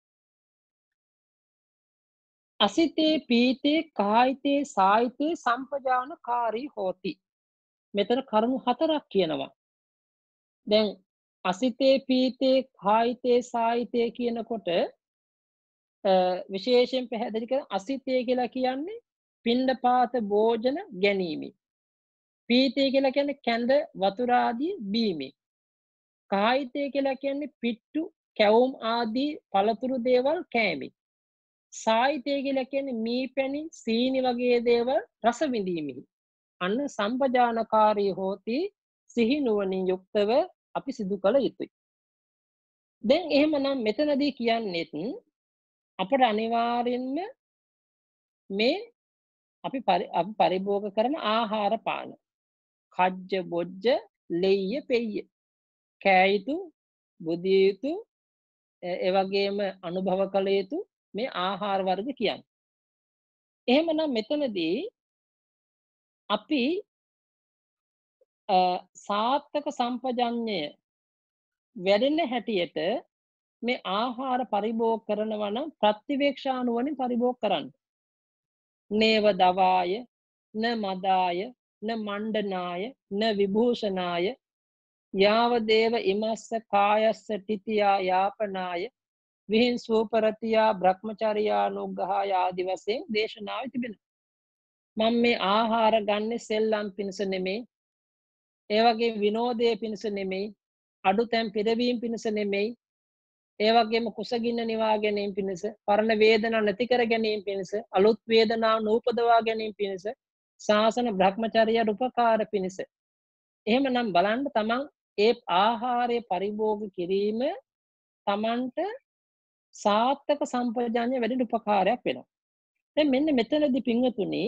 අසිතේ පීතේ කායිතේ සායිතේ සම්පජානකාරී හෝති. මෙතන කරුණු හතරක් කියනවා. දැන් අසිතේ පීතේ කායිතේ සායිතේ කියනකොට විශේෂයෙන් පැහැදිලි කර අසිතේ කියලා කියන්නේ පිණ්ඩපාත භෝජන ගැනීම. පීතේ කියලා කියන්නේ කැඳ වතුර ආදී බීම. කායිතේ කියලා කියන්නේ පිට්ටු කැවුම් ආදී පළතුරු දේවල් කෑම. සායිතේ කියලා කියන්නේ මී පැණි සීනි වගේ දේවල් රස විඳීම. අන්න සම්පජානකාරී හෝති, සිහි නුවණින් යුක්තව අපි සිදු කළ යුතුයි. දැන් එහෙමනම් මෙතනදී කියන්නේත් අපට අනිවාර්යෙන්ම මේ අපි අපි පරිභෝග කරන ආහාර පාන, කජ්ජ බොජ්ජ ලෙය්‍ය පෙය්‍ය, කෑ යුතු, බුදිය යුතු, ඒ වගේම අනුභව කළ යුතු මේ ආහාර වර්ග කියන්නේ. එහෙමනම් මෙතනදී අපි සාත්තක සම්පජඤ්ඤය වැඩෙන හැටියට මේ ආහාර පරිභෝග කරනවා නම් ප්‍රතිවේක්ෂානුවණින් පරිභෝග කරන්න. නේව දවාය න මදාය න මණ්ඩනාය න විභූෂනාය යාව දේව ඉමස්ස කායස්ස තිතියා යාපනාය විහිං සූපරතියා බ්‍රහ්මචර්යා නුග්ගහාය ආදි වශයෙන් දේශනාව තිබෙනවා. මම මේ ආහාර ගන්න සෙල්ලම් පිණිස නෙමෙයි, ඒ වගේ විනෝදයේ පිණිස නෙමෙයි, අඩුතැන් පිරවීම පිණිස නෙමෙයි, ඒ වගේම කුසගින්න නිවා ගැනීම පිණිස, පරණ වේදනා නැති කර ගැනීම පිණිස, අලුත් වේදනා නූපදවා ගැනීම පිණිස, ශාසන බ්‍රහ්මචර්යයට උපකාර පිණිස. එහෙමනම් බලන්න තමන් ඒ ආහාරය පරිභෝග කිරීම තමන්ට සාත්තක සම්පජාඤ්ඤය වැඩිට උපකාරයක් වෙනවා. දැන් මෙන්න මෙතනදී පින්වතුනි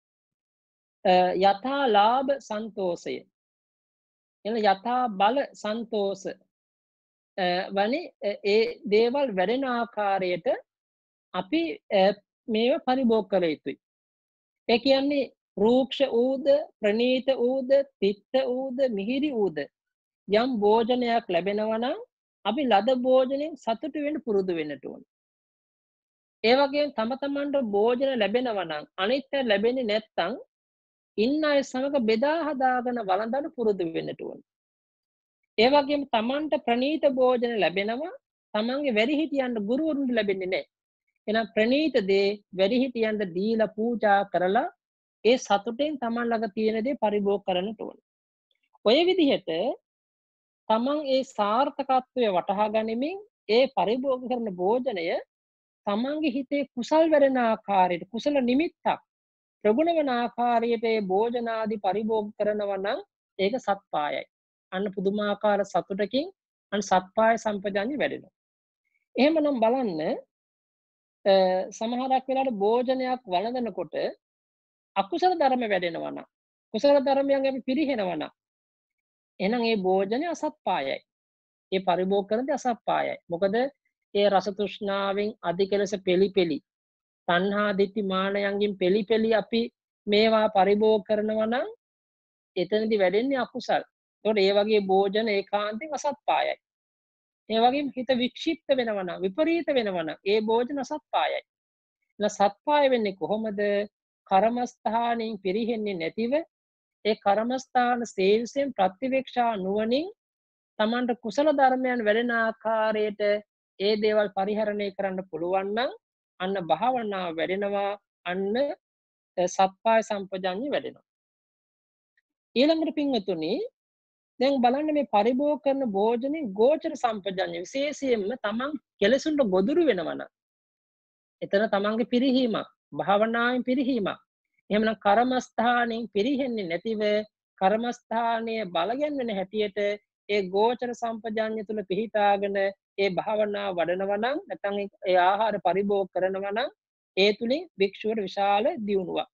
යථා ලාභ සන්තෝෂය එන යථා බල සන්තෝෂ වනි ඒ දේවල් වැඩෙන ආකාරයට අපි මේව පරිභෝග කළ යුතුයි. ඒ කියන්නේ රූක්ෂ ඌද, ප්‍රනීත ඌද, තිත්ත ඌද, මිහිරි ඌද යම් භෝජනයක් ලැබෙනවා නම් අපි ලද භෝජනයෙන් සතුටු වෙන්න පුරුදු වෙන්නට ඕන. ඒ වගේම තම තමන්ට භෝජන ලැබෙනවා නම් අනිත් අය ලැබෙන්නේ නැත්නම් ඉන්න අය සමග බෙදා හදාගෙන වළඳන්න පුරුදු වෙන්නට ඕන. ඒ වගේම තමන්ට ප්‍රනීත භෝජන ලැබෙනවා, තමන්ගේ වැඩිහිටියන්ට ගුරුවරුන්ට ලැබෙන්නේ නැහැ. එහෙනම් ප්‍රනීත දේ වැඩිහිටියන්ට දීලා පූජා කරලා ඒ සතුටෙන් තමන් ළඟ තියෙන දේ පරිභෝග කරන්නට ඕන. ඔය විදිහට තමන් ඒ සාර්ථකත්වය වටහා ගනිමින් ඒ පරිභෝග කරන භෝජනය තමන්ගේ හිතේ කුසල් වැඩෙන ආකාරයට, කුසල නිමිත්තක් ප්‍රගුණ වන ආකාරයට ඒ භෝජන ආදී පරිභෝග කරනවා නම් ඒක සත්පායයි. අන්න පුදුමාකාර සතුටකින් අන්න සත්පාය සම්පජාඤ්ඤය වැඩෙනවා. එහෙමනම් බලන්න සමහරක් වෙලාවට භෝජනයක් වළඳනකොට අකුසල ධර්ම වැඩෙනවා නම්, කුසල ධර්මයන් අපි පිරිහෙනවා නම් එහෙනම් ඒ භෝජනය අසත්පායයි. ඒ පරිභෝග කරන්නේ අසත්පායයි. මොකද ඒ රස තෘෂ්ණාවෙන් අධික ලෙස පෙලි පෙලි, තණ්හා දිට්ඨි මානයන්ගෙන් පෙලි පෙලි අපි මේවා පරිභෝග කරනවා නම් එතනදි වැඩෙන්නේ අකුසල්. ඒතකොට ඒ වගේ භෝජන ඒකාන්තයෙන් අසත්පායයි. ඒ වගේම හිත වික්ෂිප්ත වෙනවා නම් විපරීත වෙනවා නම් ඒ භෝජන අසත්පායයි. එහෙනම් සත්පාය වෙන්නේ කොහොමද? කර්මස්ථානෙන් පිරිහෙන්නේ නැතිව ඒ කර්මස්ථාන සේල්සෙන් ප්‍රතිවේක්ෂා නුවණින් තමන්ට කුසල ධර්මයන් වැඩෙන ආකාරයට ඒ දේවල් පරිහරණය කරන්න පුළුවන් නම් අන්න භාවනාව වැඩෙනවා, අන්න සත්පාය සම්පජඤ්ඤය වැඩෙනවා. ඊළඟට පින්වතුනි දැන් බලන්න මේ පරිභෝග කරන භෝජනේ ගෝචර සම්පජඤ්ඤය විශේෂයෙන්ම තමන් කෙලසුන්ට ගොදුරු වෙනවා නම් එතන තමන්ගේ පිරිහීමක්, භාවනාවෙන් පිරිහීමක්. එහෙමනම් කර්මස්ථානෙන් පිරිහෙන්නේ නැතිව කර්මස්ථානයේ බලගැන්වෙන හැටියට ඒ ගෝචර සම්පජඤ්ඤය තුල පිහිටාගෙන ඒ භාවනාව වඩනවා නම් නැත්නම් ඒ ආහාර පරිභෝග කරනවා නම් ඒ තුලින් භික්ෂුවට විශාල දියුණුවක්.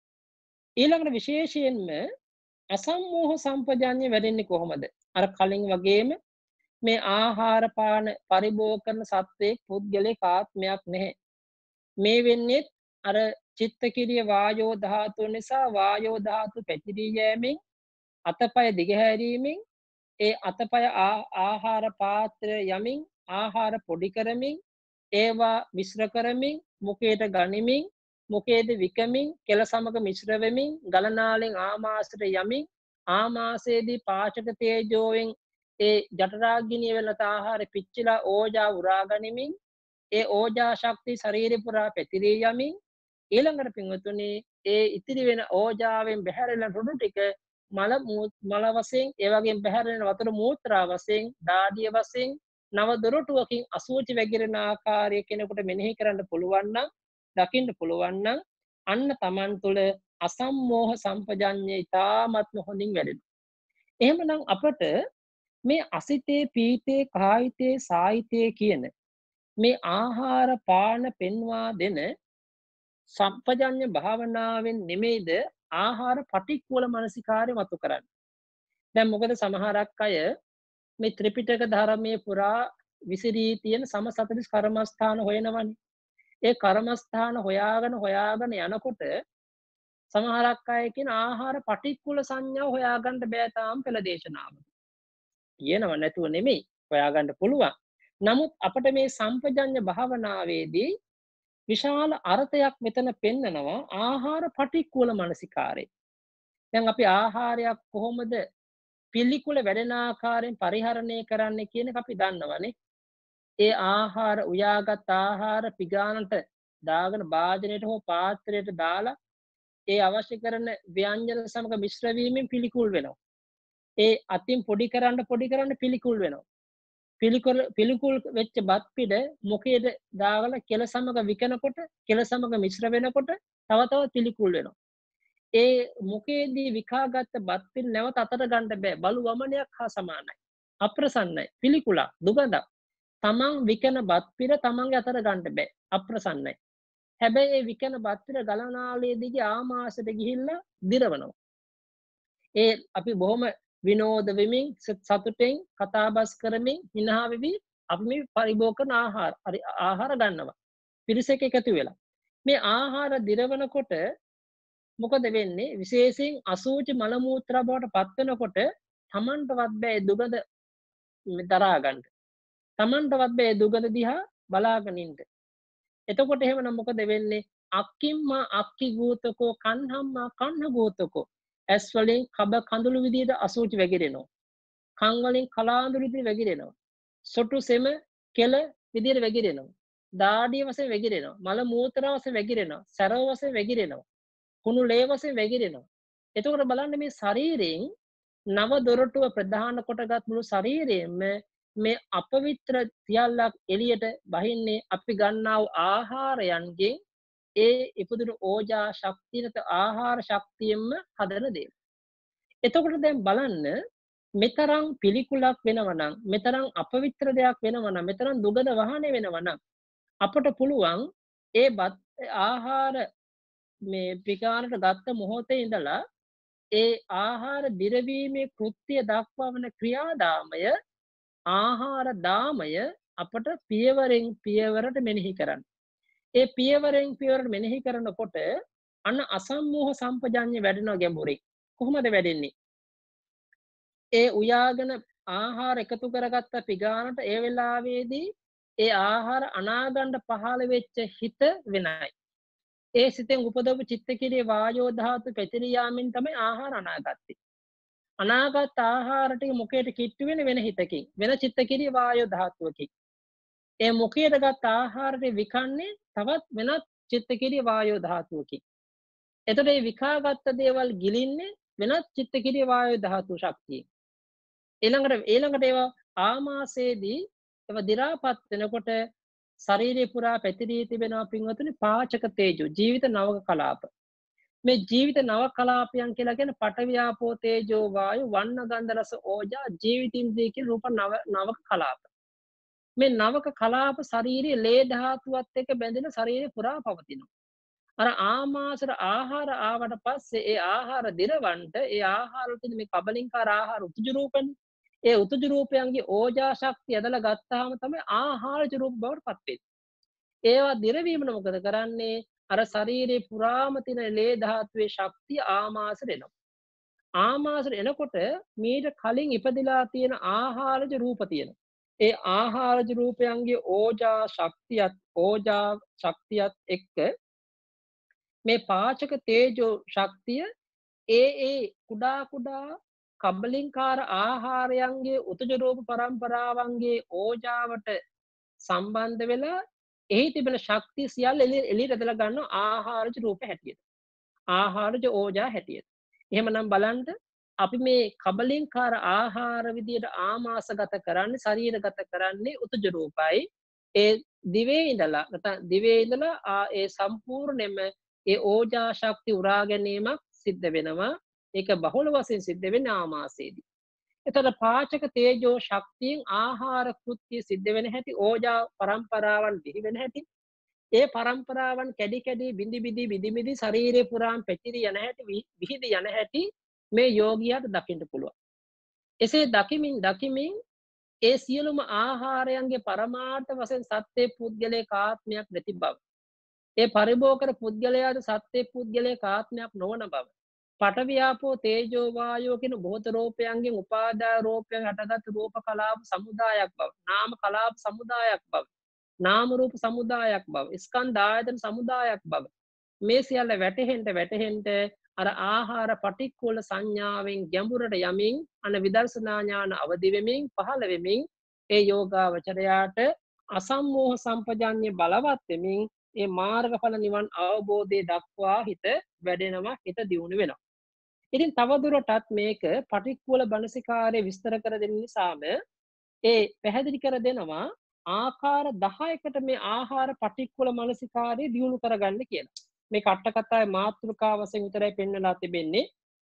ඊළඟට විශේෂයෙන්ම අසම්මෝහ සම්පජඤ්ඤය වැඩෙන්නේ කොහොමද? අර කලින් වගේම මේ ආහාර පාන පරිභෝග කරන සත්වයේ පුද්ගලික ආත්මයක් නැහැ. මේ වෙන්නේ අර චිත්තකිරිය වායෝ ධාතුව නිසා වායෝ ධාතු පැතිරී යෑමෙන් අතපය දිගහැරීමෙන් ඒ අතපය ආහාර පාත්‍රය යමින් ආහාර පොඩි කරමින් ඒවා මිශ්‍ර කරමින් මුඛයට ගනිමින් මුඛයේද විකමින් කෙල සමග මිශ්‍ර වෙමින් ගලනාලෙන් ආමාශයට යමින් ආමාශයේදී පාචක තේජෝවෙන් ඒ ජඨරාග්නිය වෙලත ආහාර පිච්චිලා ඕජා උරා ගනිමින් ඒ ඕජා ශක්තිය ශරීරය පුරා පැතිරී යමින් ඊළඟට පින්වතුනි ඒ ඉතිරි වෙන ඕජාවෙන් බැහැරෙන රොඩු ටික මල මල වශයෙන් ඒ වගේම බැහැරෙන වතුර මූත්‍රා වශයෙන් දාඩිය වශයෙන් නව දොරටුවකින් අසුචි වැగిරෙන ආකාරය කෙනෙකුට මෙනෙහි කරන්න පුළුවන් නම් දකින්න පුළුවන් නම් අන්න Taman තුළ අසම්මෝහ සම්පජඤ්ඤය ඉතාමත්ම හොඳින් වැඩෙනවා. එහෙමනම් අපට මේ අසිතේ පීතේ කායිතේ සායිතේ කියන මේ ආහාර පාන පෙන්වා දෙන සම්පජඤ්ඤ භාවනාවෙන් නෙමෙයිද ආහාර පටික්කුල මනසිකාරය මතු කරන්නේ. දැන් මොකද සමහරක් අය මේ ත්‍රිපිටක ධර්මයේ පුරා විසිරී තියෙන සම සතලිස් කර්මස්ථාන හොයනවනේ. ඒ කර්මස්ථාන හොයාගෙන හොයාගෙන යනකොට සමහරක් අය කියන ආහාර පටික්කුල සංඥාව හොයාගන්න බෑ තාම පෙළ දේශනාව. කියනව නැතුව නෙමෙයි හොයාගන්න පුළුවන්. නමුත් අපට මේ සම්පජඤ්ඤ භාවනාවේදී විශාල අර්ථයක් මෙතන පෙන්නනවා ආහාර පටික්කුල මනසිකාරය. දැන් අපි ආහාරයක් කොහොමද පිළිකුල වැඩෙන ආකාරයෙන් පරිහරණය කරන්න කියන එක අපි දන්නවනේ. ඒ ආහාර උයාගත් ආහාර පිගානට දාගෙන භාජනයට හෝ පාත්‍රයට දාලා ඒ අවශ්‍ය කරන ව්‍යංජන සමග මිශ්‍ර වීමෙන් පිළිකුල් වෙනවා. ඒ අතින් පොඩි කරන්න පොඩි කරන්න පිළිකුල් වෙනවා. පිළිකුල් පිළිකුල් වෙච්ච බත් පිඩ මුඛයට දාගලා කෙල සමග විකනකොට කෙල සමග මිශ්‍ර වෙනකොට තව තවත් පිළිකුල් වෙනවා. ඒ මුඛයේදී විකාගත්ත බත් පිඩ නැවත අතට ගන්න බෑ. බලු වමනයක් හා සමානයි. අප්‍රසන්නයි. පිළිකුලා දුගඳක්. තමන් විකන බත් පිඩ තමන්ගේ අතට ගන්න බෑ. අප්‍රසන්නයි. හැබැයි ඒ විකන බත් පිඩ ගලනාලයේ දිගේ ආමාශයට ගිහිල්ලා දිරවනවා. ඒ අපි බොහොම විනෝද වෙමින් සතුටෙන් කතාබස් කරමින් හිනහ වෙවි අපි මේ පරිභෝග කරන ආහාර ආහාර ගන්නවා. පිරිසක එකතු වෙලා. මේ ආහාර දිරවනකොට මොකද වෙන්නේ? විශේෂයෙන් අසුචි මල මූත්‍රා බවට පත් වෙනකොට තමන්ටවත් බෑ දුගඳ දරා ගන්න. තමන්ටවත් බෑ දුගඳ දිහා බලාගෙන ඉන්න. එතකොට එහෙමනම් මොකද වෙන්නේ? අක්කිම්මා අක්කි ගූතකෝ කන්හම්මා කන්න ගූතකෝ ඇස් වලින් කබ කඳුළු විදියට අසුචි වැగిරෙනවා. කන් වලින් කලාඳුළු විදියට වැగిරෙනවා. සොටු සෙම කෙල විදියට වැగిරෙනවා. දාඩිය වශයෙන් වැగిරෙනවා. මල මූත්‍ර වශයෙන් වැగిරෙනවා. සරව වශයෙන් වැగిරෙනවා. කුණු ලේ වශයෙන් වැగిරෙනවා. එතකොට බලන්න මේ ශරීරයෙන් නව දොරටුව ප්‍රධාන කොටගත් මුළු ශරීරයෙන්ම මේ අපවිත්‍ර සියල්ලක් එළියට බහින්නේ අපි ගන්නා වූ ආහාරයන්ගෙන් ඒ ඉපදුණු ඕජා ශක්තියනත ආහාර ශක්තියෙන්ම හදන දේ. එතකොට දැන් බලන්න මෙතරම් පිළිකුලක් වෙනවා නම් මෙතරම් අපවිත්‍ර දෙයක් වෙනවා නම් මෙතරම් දුගඳ වහනේ වෙනවා නම් අපට පුළුවන් ඒ ආහාර මේ පිකානට ගත්ත මොහොතේ ඉඳලා ඒ ආහාර දිරවීමේ කෘත්‍ය දක්වවන ක්‍රියාදාමය ආහාර දාමය අපට පියවරෙන් පියවරට මෙනෙහි කරන්න. ඒ පියවරෙන් පියවරට මෙනෙහි කරනකොට අන්න අසම්මෝහ සම්පජඤ්ඤය වැඩෙනවා ගැඹුරින්. කොහොමද වැඩෙන්නේ? ඒ උයාගෙන ආහාර එකතු කරගත්ත පිගානට ඒ වෙලාවේදී ඒ ආහාර අනාගන්න පහළ වෙච්ච හිත වෙනයි. ඒ සිතෙන් උපදවපු චිත්තකිරිය වායෝ ධාතු පැතිරී යාමෙන් තමයි ආහාර අනාගත්තේ. අනාගත ආහාර ටික මුඛයට කිට්ටු වෙන වෙන හිතකින් වෙන චිත්තකිරිය වායෝ ධාතුවකින්. ඒ මුඛයට ගත් ආහාරට විකන්නේ තවත් වෙනත් චිත්තකිරිය වායෝ ධාතුවකින්. එතකොට මේ විකාගත්ත දේවල් ගිලින්නේ වෙනත් චිත්තකිරිය වායෝ ධාතු ශක්තියෙන්. ඊළඟට ඊළඟට ඒවා ආමාශයේදී ඒවා දි รา පත් වෙනකොට ශරීරය පුරා පැතිරී තිබෙනවා පින්වතුනි පාචක තේජෝ ජීවිත නවක කලාප. මේ ජීවිත නව කලාපයන් කියලා කියන්නේ පඨවි ආපෝ තේජෝ වායු වන්න ගන්ධ රස ඕජා ජීවිතින්ද්‍රිය කියන රූප නව නවක කලාප. මේ නවක කලාප ශරීරයේ ලේ ධාතුවත් එක්ක බැඳෙන ශරීරය පුරා පවතිනවා. අර ආමාශර ආහාර ආවට පස්සේ ඒ ආහාර දිරවන්ට ඒ ආහාර වල තියෙන මේ කබලින්කාර ආහාර උතුජ රූපනේ. ඒ උතුජ රූපයන්ගේ ඕජා ශක්තිය ඇදලා ගත්තාම තමයි ආහාරජ රූප බවට පත් වෙන්නේ. ඒවා දිරවීමන මොකද කරන්නේ? අර ශරීරේ පුරාම තියෙන ලේ ධාතුවේ ශක්තිය ආමාශර එනවා. ආමාශර එනකොට මීට කලින් ඉපදිලා තියෙන ආහාරජ රූප තියෙනවා. ඒ ආහාරජ රූපයන්ගේ ඕජා ශක්තියත් ඕජා ශක්තියත් එක්ක මේ පාචක තේජෝ ශක්තිය ඒ ඒ කුඩා කුඩා කබලින්කාර ආහාරයන්ගේ උතුජ රූප පරම්පරාවන්ගේ ඕජාවට සම්බන්ධ වෙලා එහි තිබෙන ශක්තිය සියල්ල එළියට ඇදලා ගන්න ආහාරජ රූප හැටියට. ආහාරජ ඕජා හැටියට. එහෙමනම් බලන්න අපි මේ කබලින්කාර ආහාර විදියට ආමාශගත කරන්නේ ශරීරගත කරන්නේ උතුජ රූපයි. ඒ දිවේ ඉඳලා නැත්නම් දිවේ ඉඳලා ඒ සම්පූර්ණයෙන්ම ඒ ඕජා ශක්තිය උරා ගැනීමක් සිද්ධ වෙනවා. ඒක බහුල වශයෙන් සිද්ධ වෙන්නේ ආමාශයේදී. එතකොට පාචක තේජෝ ශක්තියෙන් ආහාර කෘත්‍ය සිද්ධ වෙන හැටි ඕජා පරම්පරාවන් දිවි වෙන හැටි ඒ පරම්පරාවන් කැඩි කැඩි බිඳි බිඳි බිඳි බිඳි ශරීරේ පුරාම පැතිරී යන හැටි විහිදි යන හැටි මේ යෝගියාට දකින්න පුළුවන්. එසේ දකිමින් දකිමින් ඒ සියලුම ආහාරයන්ගේ පරමාර්ථ වශයෙන් සත්‍ය පුද්ගලයක ආත්මයක් නැති බව. ඒ පරිභෝග කර පුද්ගලයාට සත්‍ය පුද්ගලයක ආත්මයක් නොවන බව. පඨවි ආපෝ තේජෝ වායෝ කියන බොහෝත රූපයන්ගෙන් උපාදාය රූපයන් හටගත් රූප කලාප සමුදායක් බව. නාම කලාප සමුදායක් බව. නාම රූප සමුදායක් බව. ස්කන්ධ ආයතන සමුදායක් බව. මේ සියල්ල වැටහෙන්න වැටහෙන්න අර ආහාර පටික්කුල සංඥාවෙන් ගැඹුරට යමින් අන විදර්ශනා ඥාන අවදි වෙමින් පහළ වෙමින් ඒ යෝගාවචරයාට අසම්මෝහ සම්පජාඤ්ඤය බලවත් වෙමින් ඒ මාර්ගඵල නිවන් අවබෝධය දක්වා හිත වැඩෙනවා හිත දියුණු වෙනවා. ඉතින් තවදුරටත් මේක පටික්කුල බණසිකාරය විස්තර කර දෙන්න නිසාම ඒ පැහැදිලි කර දෙනවා ආකාර දහයකට මේ ආහාර පටික්කුල මනසිකාරය දියුණු කරගන්න කියලා. මේ කට්ට කතාවේ මාතෘකාව වශයෙන් විතරයි පෙන්වලා තිබෙන්නේ.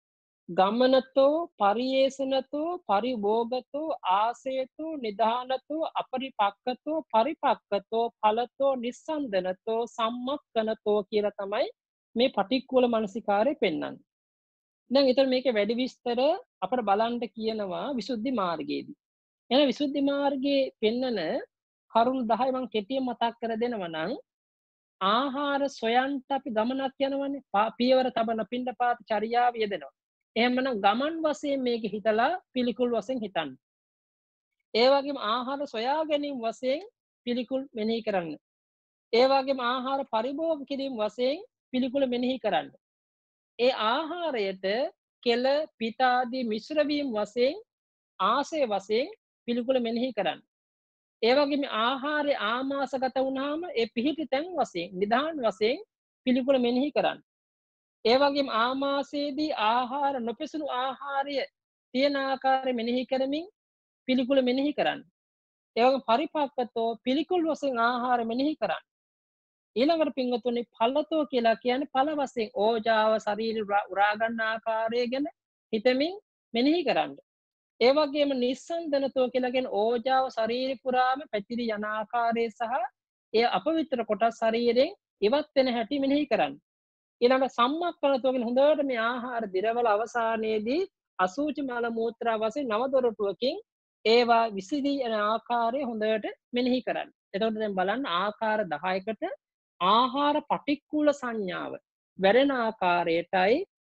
ගමනතෝ පරියේෂණතෝ පරිභෝගතෝ ආසේතෝ නිදානතෝ අපරිපක්කතෝ පරිපක්කතෝ ඵලතෝ නිස්සන්දනතෝ සම්මක්කනතෝ කියලා තමයි මේ පටික්කුල මනසිකාරය පෙන්වන්නේ. දැන් ඊතර මේකේ වැඩි විස්තර අපිට බලන්න කියනවා විසුද්ධි මාර්ගයේදී. එහෙනම් විසුද්ධි මාර්ගයේ පෙන්නන කරුණු දහය මම කෙටියෙන් මතක් කර දෙනවා නම් ආහාර සොයන්ට අපි ගමනක් යනවනේ. පියවර තබන පිණ්ඩපාත චර්යාව යෙදෙනවා. එහෙමනම් ගමන් වශයෙන් මේක හිතලා පිළිකුල් වශයෙන් හිතන්න. ඒ වගේම ආහාර සොයා ගැනීම වශයෙන් පිළිකුල් මෙනෙහි කරන්න. ඒ වගේම ආහාර පරිභෝග කිරීම වශයෙන් පිළිකුල මෙනෙහි කරන්න. ඒ ආහාරයට කෙල පිත ආදී මිශ්‍ර වීම වශයෙන් ආසය වශයෙන් පිළිකුල මෙනෙහි කරන්න. ඒ වගේම ආහාරය ආමාශගත වුණාම ඒ පිහිටි තැන් වශයෙන් නිදාන් වශයෙන් පිළිකුල මෙනෙහි කරන්න. ඒ වගේම ආමාශයේදී ආහාර නොපෙසුණු ආහාරය තියෙන ආකාරය මෙනෙහි කරමින් පිළිකුල මෙනෙහි කරන්න. ඒ වගේම පරිපක්කතෝ පිළිකුල් වශයෙන් ආහාර මෙනෙහි කරන්න. ඊළඟට පින්වතුනි ඵලතෝ කියලා කියන්නේ ඵල වශයෙන් ඕජාව ශරීර උරා ගන්න ආකාරය ගැන හිතමින් මෙනෙහි කරන්න. ඒ වගේම නිස්සන්දනතෝ කියලා කියන ඕජාව ශරීර පුරාම පැතිරී යන ආකාරය සහ ඒ අපවිත්‍ර කොටස් ශරීරයෙන් ඉවත් වෙන හැටි මෙනෙහි කරන්න. ඊළඟ සම්මක්කනතෝ කියන හොඳට මේ ආහාර දිරවල අවසානයේදී අසුචි මල මූත්‍රා වශයෙන් නවදොරටුවකින් ඒවා විසිරී යන ආකාරය හොඳට මෙනෙහි කරන්න. එතකොට දැන් බලන්න ආකාර දහයකට ආහාර පටික්කුල සංඥාව වැඩෙන ආකාරයටයි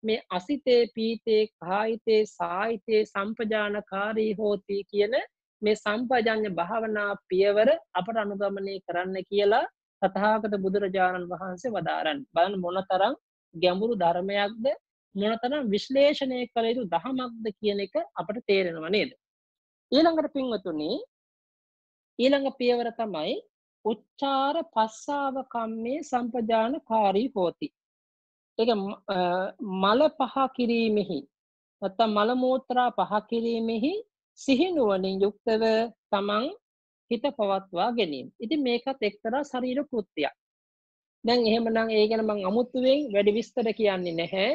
මේ අසිතේ පීතේ කායිතේ සායිතේ සම්පජානකාරී හෝති කියන මේ සම්පජඤ්ඤ භාවනා පියවර අපට අනුගමනය කරන්න කියලා තථාගත බුදුරජාණන් වහන්සේ වදාරන්නේ. බලන්න මොනතරම් ගැඹුරු ධර්මයක්ද, මොනතරම් විශ්ලේෂණය කළ යුතු ධහමක්ද කියන එක අපට තේරෙනවා නේද? ඊළඟට පින්වතුනි, ඊළඟ පියවර තමයි උච්චාර පස්සාව කම්මේ සම්පජානකාරී හෝති. ඒක මල පහ කිරීමෙහි නැත්නම් මල මූත්‍රා පහ කිරීමෙහි සිහිනුවණින් යුක්තව තමන් හිත පවත්වා ගැනීම. ඉතින් මේකත් එක්තරා ශරීර කෘත්‍යයක්. දැන් එහෙමනම් ඒ ගැන මම අමුතුවෙන් වැඩි විස්තර කියන්නේ නැහැ.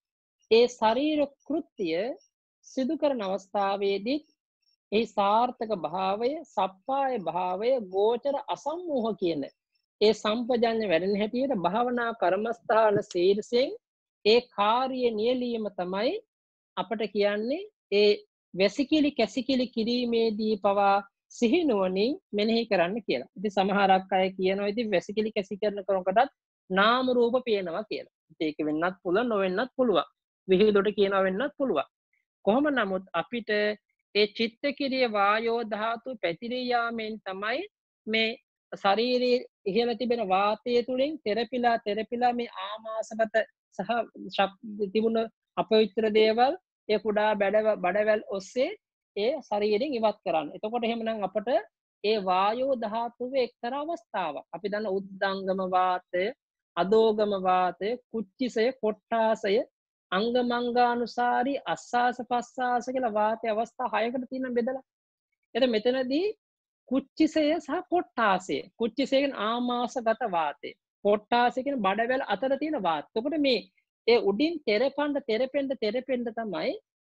ඒ ශරීර කෘත්‍ය සිදු කරන අවස්ථාවේදී ඒ සාර්ථක භාවය, සප්පාය භාවය, ගෝචර අසම්මෝහ කියන ඒ සම්පජඤ්ඤ වැඩෙන හැටියට භාවනා කර්මස්ථාන ශීර්ෂයෙන් ඒ කාර්ය නියැලීම තමයි අපට කියන්නේ ඒ වැසිකිලි කැසිකිලි කිරීමේදී පවා සිහිනුවණින් මෙනෙහි කරන්න කියලා. ඉතින් සමහරක් අය කියනවා ඉතින් වැසිකිලි කැසි කරන කරනකොටත් නාම රූප පේනවා කියලා. ඉතින් ඒක වෙන්නත් පුළුවන්, නොවෙන්නත් පුළුවන්. විහිළුවට කියනවා වෙන්නත් පුළුවන්. කොහොම නමුත් අපිට ඒ චිත්තකිරිය වායෝ ධාතු පැතිරී යාමෙන් තමයි මේ ශරීරයේ ඉහළ තිබෙන වාතය තුලින් තෙරපිලා තෙරපිලා මේ ආමාශගත සහ තිබුණ අපවිත්‍ර දේවල් ඒ කුඩා බඩවැල් ඔස්සේ ඒ ශරීරයෙන් ඉවත් කරන්න. එතකොට එහෙමනම් අපට ඒ වායෝ ධාතුවේ එක්තරා අවස්ථාවක්. අපි දන්න උද්දංගම වාතය, අදෝගම වාතය, කුච්චිසය, කොට්ටාසය, අංගමංගානුසාරී, අස්සාස පස්සාස කියලා වාතය අවස්ථා හයකට තියෙනවා බෙදලා. එතකොට මෙතනදී කුච්චිසය සහ කොට්ටාසය. කුච්චිසය කියන්නේ ආමාශගත වාතය. කොට්ටාසය කියන්නේ බඩවැල් අතර තියෙන වාතය. එතකොට මේ ඒ උඩින් තෙරපන්න තෙරපෙන්න තෙරපෙන්න තමයි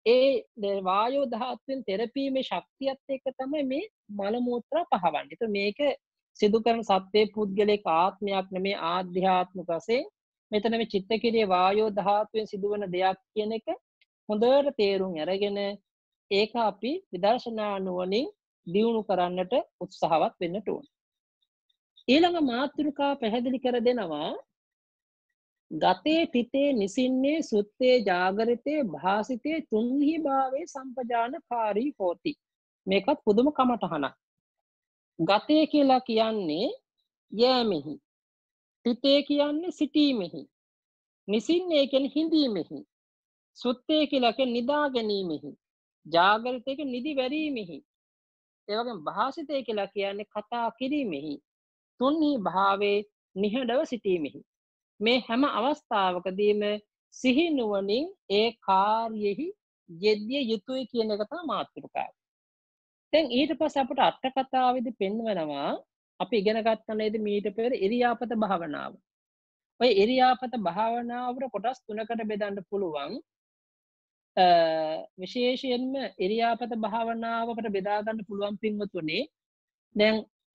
ඒ වායෝ ධාතුවෙන් තෙරපීමේ ශක්තියත් එක්ක තමයි මේ මල මූත්‍රා පහවන්නේ. ඒත් මේක සිදු කරන සත්‍යයේ පුද්ගලික ආත්මයක් නෙමේ, ආධ්‍යාත්මික වශයෙන් මෙතන මේ චිත්තකිරිය වායෝ ධාතුවෙන් සිදුවන දෙයක් කියන එක හොඳට තේරුම් අරගෙන ඒක අපි විදර්ශනා නුවණින් දියුණු කරන්නට උත්සාහවත් වෙන්න ඕන. ඊළඟ මාතෘකා පැහැදිලි කර දෙනවා ගතේ තිතේ නිසින්නේ සුත්තේ ජාගරිතේ භාසිතේ තුන්හි භාවේ සම්පජානකාරී හෝති. මේකත් පුදුම කමටහනක්. ගතේ කියලා කියන්නේ යෑමෙහි, තිතේ කියන්නේ සිටීමෙහි, නිසින්නේ කියන්නේ හිඳීමෙහි, සුත්තේ කියලා කියන්නේ නිදා ගැනීමෙහි, ජාගරිතේ කියන්නේ නිදි වැරීමෙහි, ඒ වගේම භාසිතේ කියලා කියන්නේ කතා කිරීමෙහි, තුන්හි භාවේ නිහඬව සිටීමෙහි. මේ හැම අවස්ථාවකදීම සිහි නුවණින් ඒ කාර්යෙහි යෙදිය යුතුයි කියන එක තමයි මාතෘකාව. දැන් ඊට පස්සේ අපට අට කතාවේදී පෙන්වනවා අපි ඉගෙන ගන්න නේද මීට පෙර ඉරියාපත භාවනාව. ඔය ඉරියාපත භාවනාවර කොටස් තුනකට බෙදන්න පුළුවන්. අ විශේෂයෙන්ම ඉරියාපත භාවනාව අපට බෙදා ගන්න පුළුවන් පින්වතුනි. දැන්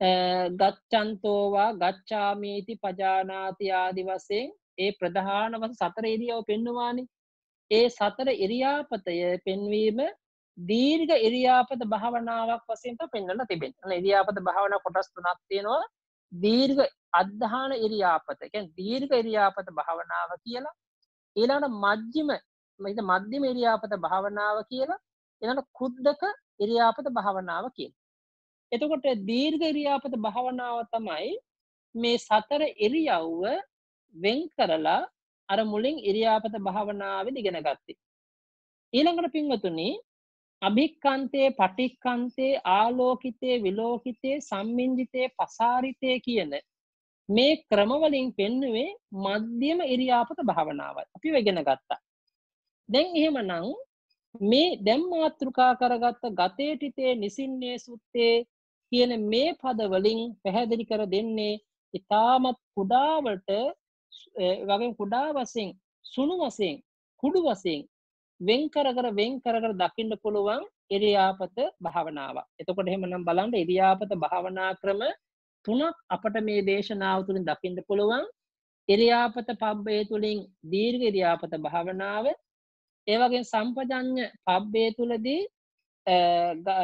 ගච්ඡන්තෝවා ගච්ඡාමීති පජානාති ආදි වශයෙන් ඒ ප්‍රධාන වශයෙන් සතර ඉරියව් පෙන්වවානේ. ඒ සතර ඉරියාපතය පෙන්වීම දීර්ඝ ඉරියාපත භාවනාවක් වශයෙන් තමයි පෙන්වන්න තිබෙන්නේ. ඉරියාපත භාවනා කොටස් තුනක් තියෙනවා. දීර්ඝ අධධාන ඉරියාපත කියන්නේ දීර්ඝ ඉරියාපත භාවනාව කියලා. ඊළඟට මධ්‍යම මේක මධ්‍යම ඉරියාපත භාවනාව කියලා. ඊළඟට කුද්දක ඉරියාපත භාවනාව කියලා. එතකොට දීර්ඝ ඉරියාපත භාවනාව තමයි මේ සතර ඉරියව්ව වෙන් කරලා අර මුලින් ඉරියාපත භාවනාවෙදි ඉගෙන ගත්තේ. ඊළඟට පින්වතුනි අභික්ඛන්තේ පටික්ඛන්තේ ආලෝකිතේ විලෝකිතේ සම්මින්ජිතේ පසාරිතේ කියන මේ ක්‍රම වලින් පෙන්වුවේ මධ්‍යම ඉරියාපත භාවනාවයි. අපි ඉගෙන ගත්තා. දැන් එහෙමනම් මේ දැන් මාතෘකා කරගත්ත ගතේ තිතේ නිසින්නේ සුත්තේ කියන මේ පද වලින් පැහැදිලි කර දෙන්නේ ඊටමත් කුඩාවට වගේ කුඩා වශයෙන් සුණු වශයෙන් කුඩු වශයෙන් වෙන් කර කර වෙන් කර කර දකින්න පුළුවන් ඉරියාපත භාවනාව. එතකොට එහෙමනම් බලන්න ඉරියාපත භාවනා ක්‍රම තුනක් අපට මේ දේශනාව තුළින් දකින්න පුළුවන්. ඉරියාපත පබ්බේ තුළින් දීර්ඝ ඉරියාපත භාවනාව, ඒ වගේම සම්පජඤ්ඤ පබ්බේ තුලදී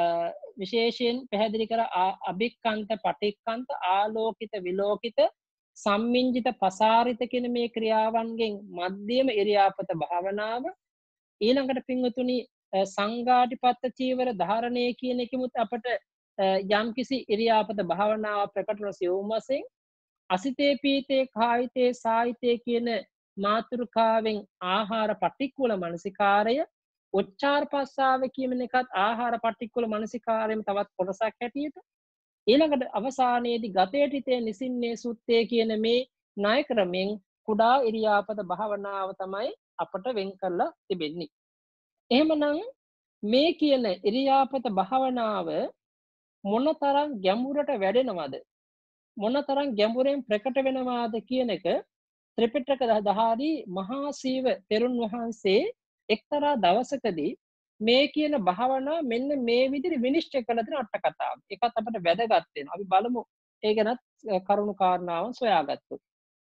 විශේෂයෙන් පැහැදිලි කර අභික්ඛන්ත පටික්ඛන්ත ආලෝකිත විලෝකිත සම්මිංජිත පසාරිත කියන මේ ක්‍රියාවන්ගෙන් මධ්‍යම ඉරියාපත භාවනාව ඊළඟට පින්වතුනි සංඝාටිපත්ත චීවර ධාරණය කියන එකමුත් අපට යම්කිසි ඉරියාපත භාවනාව ප්‍රකට වන සියුම් වශයෙන් අසිතේ පීතේ කායිතේ සායිතේ කියන මාතෘකාවෙන් ආහාර පටික්කුල මනසිකාරය උච්චාර ප්‍රස්වාව කියන එකත් ආහාර පටික්කුල මනසිකාරයෙන් තවත් කොටසක් හැටියට ඊළඟට අවසානයේදී ගතේටිතේ නිසින්නේ සුත්තේ කියන මේ ණය ක්‍රමෙන් කුඩා ඉරියාපත භාවනාව තමයි අපට වෙන් කරලා තිබෙන්නේ. එහෙමනම් මේ කියන ඉරියාපත භාවනාව මොනතරම් ගැඹුරට වැඩෙනවද මොනතරම් ගැඹුරෙන් ප්‍රකට වෙනවාද කියන එක ත්‍රිපිටක ධාරී මහා සීව තෙරුන් වහන්සේ එක්තරා දවසකදී මේ කියන භාවනා මෙන්න මේ විදිහට විනිශ්චය කළ දෙන අට කතාව. ඒකත් අපිට වැදගත් වෙනවා. අපි බලමු ඒ ගැනත් කරුණු කාරණාවන් සොයාගත්තොත්.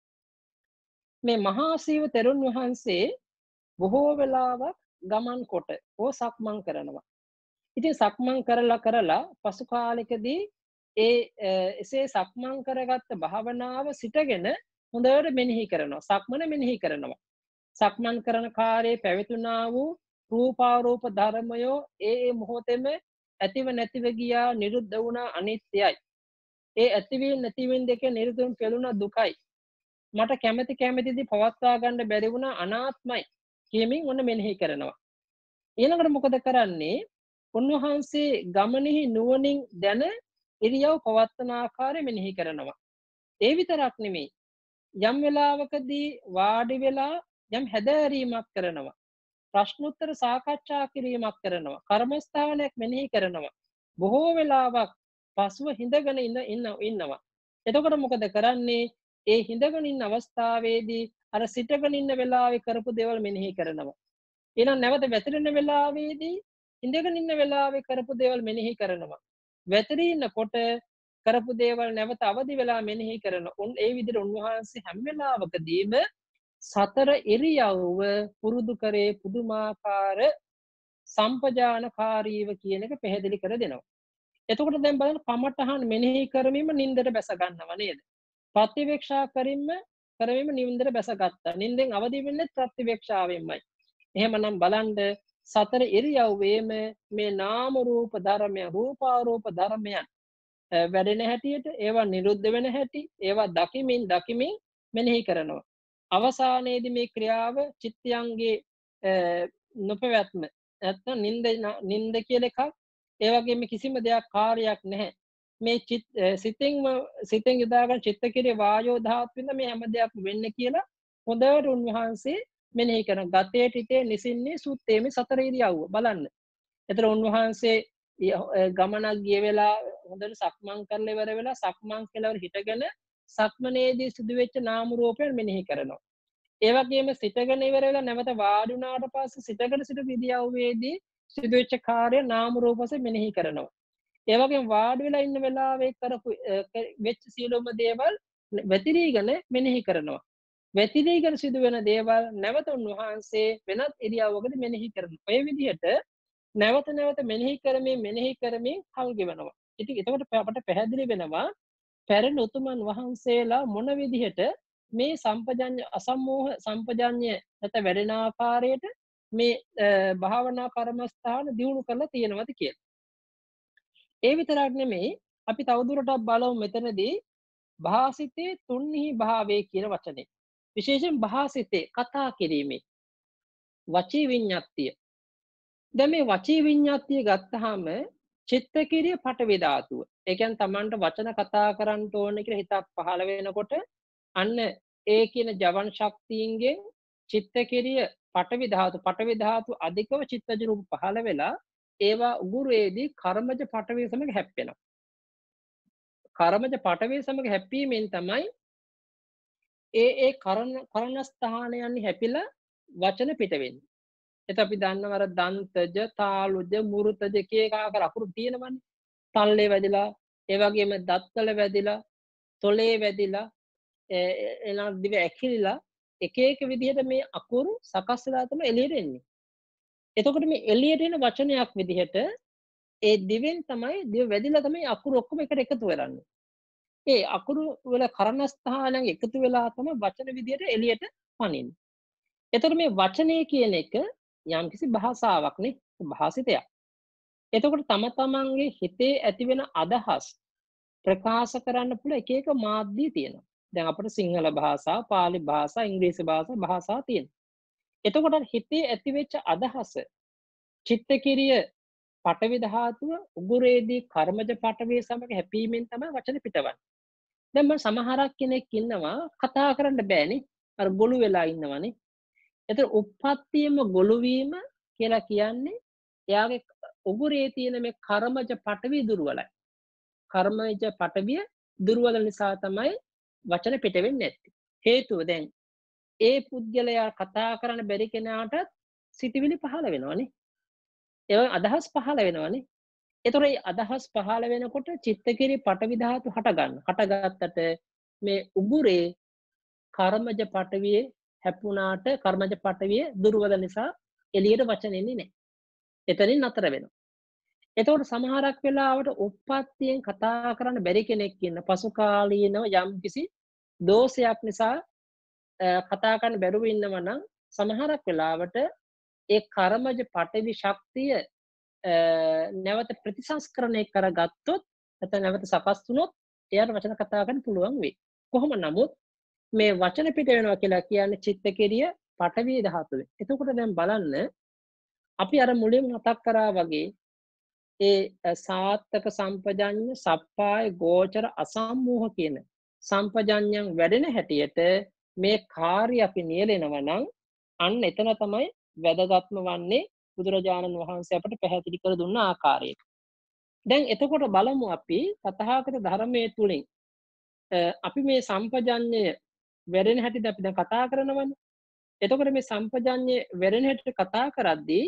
මේ මහා සීව තෙරුන් වහන්සේ බොහෝ වෙලාවක් ගමන් කොට ඕ සක්මන් කරනවා. ඉතින් සක්මන් කරලා කරලා පසු කාලෙකදී ඒ එසේ සක්මන් කරගත්ත භාවනාව සිටගෙන හොඳට මෙනෙහි කරනවා. සක්මන මෙනෙහි කරනවා. සක්මන් කරන කාර්යයේ පැවතුනා වූ රූපාරූප ධර්මයෝ ඒ ඒ මොහොතේම ඇතිව නැතිව ගියා නිරුද්ධ වුණා අනිත්‍යයි. ඒ ඇතිවීම නැතිවීම දෙක නිරුද්ධුම් පෙළුණා දුකයි. මට කැමැති කැමැතිදී පවත්වා ගන්න බැරි වුණා අනාත්මයි කියමින් ඔන්න මෙනෙහි කරනවා. ඊළඟට මොකද කරන්නේ? උන්වහන්සේ ගමනෙහි නුවණින් දැන ඉරියව් පවත්වන ආකාරය මෙනෙහි කරනවා. ඒ විතරක් නෙමෙයි. යම් වෙලාවකදී වාඩි වෙලා යම් හැදෑරීමක් කරනවා. ප්‍රශ්නෝත්තර සාකච්ඡා කිරීමක් කරනවා. කර්මස්ථානයක් මෙනෙහි කරනවා. බොහෝ වෙලාවක් පසුව හිඳගෙන ඉන්න ඉන්නවා. එතකොට මොකද කරන්නේ? ඒ හිඳගෙන ඉන්න අවස්ථාවේදී අර සිටගෙන ඉන්න වෙලාවේ කරපු දේවල් මෙනෙහි කරනවා. ඊළඟ නැවත වැතිරෙන වෙලාවේදී ඉඳගෙන ඉන්න වෙලාවේ කරපු දේවල් මෙනෙහි කරනවා. වැතිරී ඉන්නකොට කරපු දේවල් නැවත අවදි වෙලා මෙනෙහි කරන උන් ඒ විදිහට උන්වහන්සේ හැම වෙලාවකදීම සතර ඉරියව්ව පුරුදු කරේ පුදුමාකාර සම්පජානකාරීව කියන එක පැහැදිලි කර දෙනවා. එතකොට දැන් බලන්න කමඨහන් මෙනෙහි කරමින්ම නින්දට බැස ගන්නව නේද? ප්‍රතිවේක්ෂා කරින්ම කරමින්ම නින්දට බැසගත්තා. නින්දෙන් අවදි වෙන්නේ ප්‍රතිවේක්ෂාවෙන්මයි. එහෙමනම් බලන්න සතර ඉරියව්වේම මේ නාම රූප ධර්මයන් රූපාරූප ධර්මයන් වැඩෙන හැටියට ඒවා නිරුද්ධ වෙන හැටි ඒවා දකිමින් දකිමින් මෙනෙහි කරනවා. අවසානයේදී මේ ක්‍රියාව චිත්තයන්ගේ නොපැවැත්ම නැත්නම් නින්ද නින්ද කියලා එකක් ඒ වගේම කිසිම දෙයක් කාර්යයක් නැහැ. මේ චිත් සිතෙන්ම සිතෙන් යොදාගෙන චිත්ත කිරිය වායෝ ධාතුවෙන්ද මේ හැම දෙයක් වෙන්නේ කියලා හොඳට උන්වහන්සේ මෙනෙහි කරන ගතේ ටිතේ නිසින්නේ සූත්තේ මේ සතර ඉරියව්ව බලන්න. ඒතර උන්වහන්සේ ගමනක් ගිය වෙලා හොඳට සක්මන් කරලා ඉවර වෙලා සක්මන් කෙලවර හිටගෙන සක්මනේදී සිදුවෙච්ච නාම රූපයන් මෙනෙහි කරනවා. ඒ වගේම සිටගෙන ඉවර වෙලා නැවත වාඩි වුණාට පස්සේ සිටගෙන සිට ඉරියව්වේදී සිදුවෙච්ච කාර්ය නාම රූප වශයෙන් මෙනෙහි කරනවා. ඒ වගේම වාඩි වෙලා ඉන්න වෙලාවේ කරපු වෙච්ච සියලුම දේවල් වැතිරීගෙන මෙනෙහි කරනවා. වැතිරීගෙන සිදුවෙන දේවල් නැවත උන්වහන්සේ වෙනත් ඉරියව්වකදී මෙනෙහි කරනවා. ඔය විදිහට නැවත නැවත මෙනෙහි කරමින් මෙනෙහි කරමින් කල් ගෙවනවා. ඉතින් එතකොට අපට පැහැදිලි වෙනවා පැරණි උතුමන් වහන්සේලා මොන විදිහට මේ සම්පජඤ්ඤ අසම්මෝහ සම්පජඤ්ඤය නැත වැඩෙන ආකාරයට මේ භාවනා කර්මස්ථාන දියුණු කරලා තියෙනවද කියලා. ඒ විතරක් නෙමෙයි අපි තවදුරටත් බලමු මෙතනදී භාසිතේ තුන්හි භාවයේ කියන වචනේ. විශේෂයෙන් භාසිතේ කතා කිරීමේ වචී විඤ්ඤාතිය. දැන් මේ වචී විඤ්ඤාතිය ගත්තාම චිත්ත කිරිය පඨවි ධාතුව. ඒ කියන්නේ Tamanට වචන කතා කරන්න ඕන කියලා හිතක් පහළ වෙනකොට අන්න ඒ කියන ජවන් ශක්තියින්ගෙන් චිත්ත කිරිය පඨවි ධාතු පඨවි ධාතු අධිකව චිත්තජ රූප පහළ වෙලා ඒවා උගුරේදී කර්මජ පඨවි සමග හැප්පෙනවා. කර්මජ පඨවි සමග හැප්පීමෙන් තමයි ඒ ඒ කරන කරන ස්ථානයන් හැපිලා වචන පිට වෙන්නේ. එත අපි දන්නවර දන්තජ තාලුජ මුරුතජ එක එක ආකාර අකුරු තියෙනවනේ. තල්ලේ වැදිලා ඒ වගේම දත්වල වැදිලා තොලේ වැදිලා එනවා දිව ඇකිලිලා එක එක විදිහට මේ අකුරු සකස් වෙලා තමයි එළියට එන්නේ. එතකොට මේ එළියට එන වචනයක් විදිහට ඒ දිවෙන් තමයි දිව වැදිලා තමයි අකුරු ඔක්කොම එකට එකතු කරන්නේ. ඒ අකුරු වල කර්ණස්ථානයන් එකතු වෙලා තමයි වචන විදියට එළියට පනින්නේ. එතකොට මේ වචනය කියන එක යම්කිසි භාෂාවක් නේ, භාෂිතයක්. එතකොට තම තමන්ගේ හිතේ ඇතිවෙන අදහස් ප්‍රකාශ කරන්න පුළුවන් එක එක මාධ්‍ය තියෙනවා. දැන් අපිට සිංහල භාෂාව, පාලි භාෂාව, ඉංග්‍රීසි භාෂාව භාෂා තියෙනවා. එතකොට හිතේ ඇතිවෙච්ච අදහස චිත්තකිරිය පඨවි ධාතුව උගුරේදී කර්මජ පඨවිය සමග හැපීමෙන් තමයි වචන පිටවන්නේ. දැන් මම සමහරක් කෙනෙක් ඉන්නවා කතා කරන්න බෑනේ. අර ගොළු වෙලා ඉන්නවනේ. එතකොට උප්පත්තියම ගොළු වීම කියලා කියන්නේ එයාගේ උගුරේ තියෙන මේ කර්මජ පඨවි දුර්වලයි. කර්මජ පඨවිය දුර්වල නිසා තමයි වචන පිට වෙන්නේ නැත්තේ. හේතුව දැන් ඒ පුද්ගලයා කතා කරන්න බැරි කෙනාට සිතවිලි පහළ වෙනවනේ. ඒ අදහස් පහළ වෙනවනේ. ඒතොර මේ අදහස් පහළ වෙනකොට චිත්තකිරි පඨවි ධාතු හට ගන්න. හටගත්තට මේ උගුරේ කර්මජ පඨවියේ හැපුණාට කර්මජ පඨවිය දුර්වල නිසා එළියට වචන එන්නේ නැහැ. එතනින් නතර වෙනවා. එතකොට සමහරක් වෙලාවට උප්පත්තියෙන් කතා කරන්න බැරි කෙනෙක් ඉන්න පසු කාලීනව යම් කිසි දෝෂයක් නිසා කතා කරන්න බැරුව ඉන්නවා නම් සමහරක් වෙලාවට ඒ කර්මජ පඨවි ශක්තිය නැවත ප්‍රතිසංස්කරණය කරගත්තොත් නැත්නම් නැවත සකස් වුණොත් එයාට වචන කතා කරන්න පුළුවන් වෙයි. කොහොම නමුත් මේ වචන පිට වෙනවා කියලා කියන්නේ චිත්තකිරිය පඨවි ධාතුවේ. එතකොට දැන් බලන්න අපි අර මුලින් මතක් කරා වගේ ඒ සාත්තක සම්පජඤ්ඤ සප්පාය ගෝචර අසම්මෝහ කියන සම්පජඤ්ඤයන් වැඩෙන හැටියට මේ කාර්ය අපි නියැලෙනවා නම් අන්න එතන තමයි වැදගත්ම වන්නේ බුදුරජාණන් වහන්සේ අපට පැහැදිලි කර දුන්න ආකාරයට. දැන් එතකොට බලමු අපි තථාගත ධර්මයේ තුලින් අපි මේ සම්පජඤ්ඤය වැඩෙන හැටිද අපි දැන් කතා කරනවනේ. එතකොට මේ සම්පජඤ්ඤය වැඩෙන හැටිට කතා කරද්දී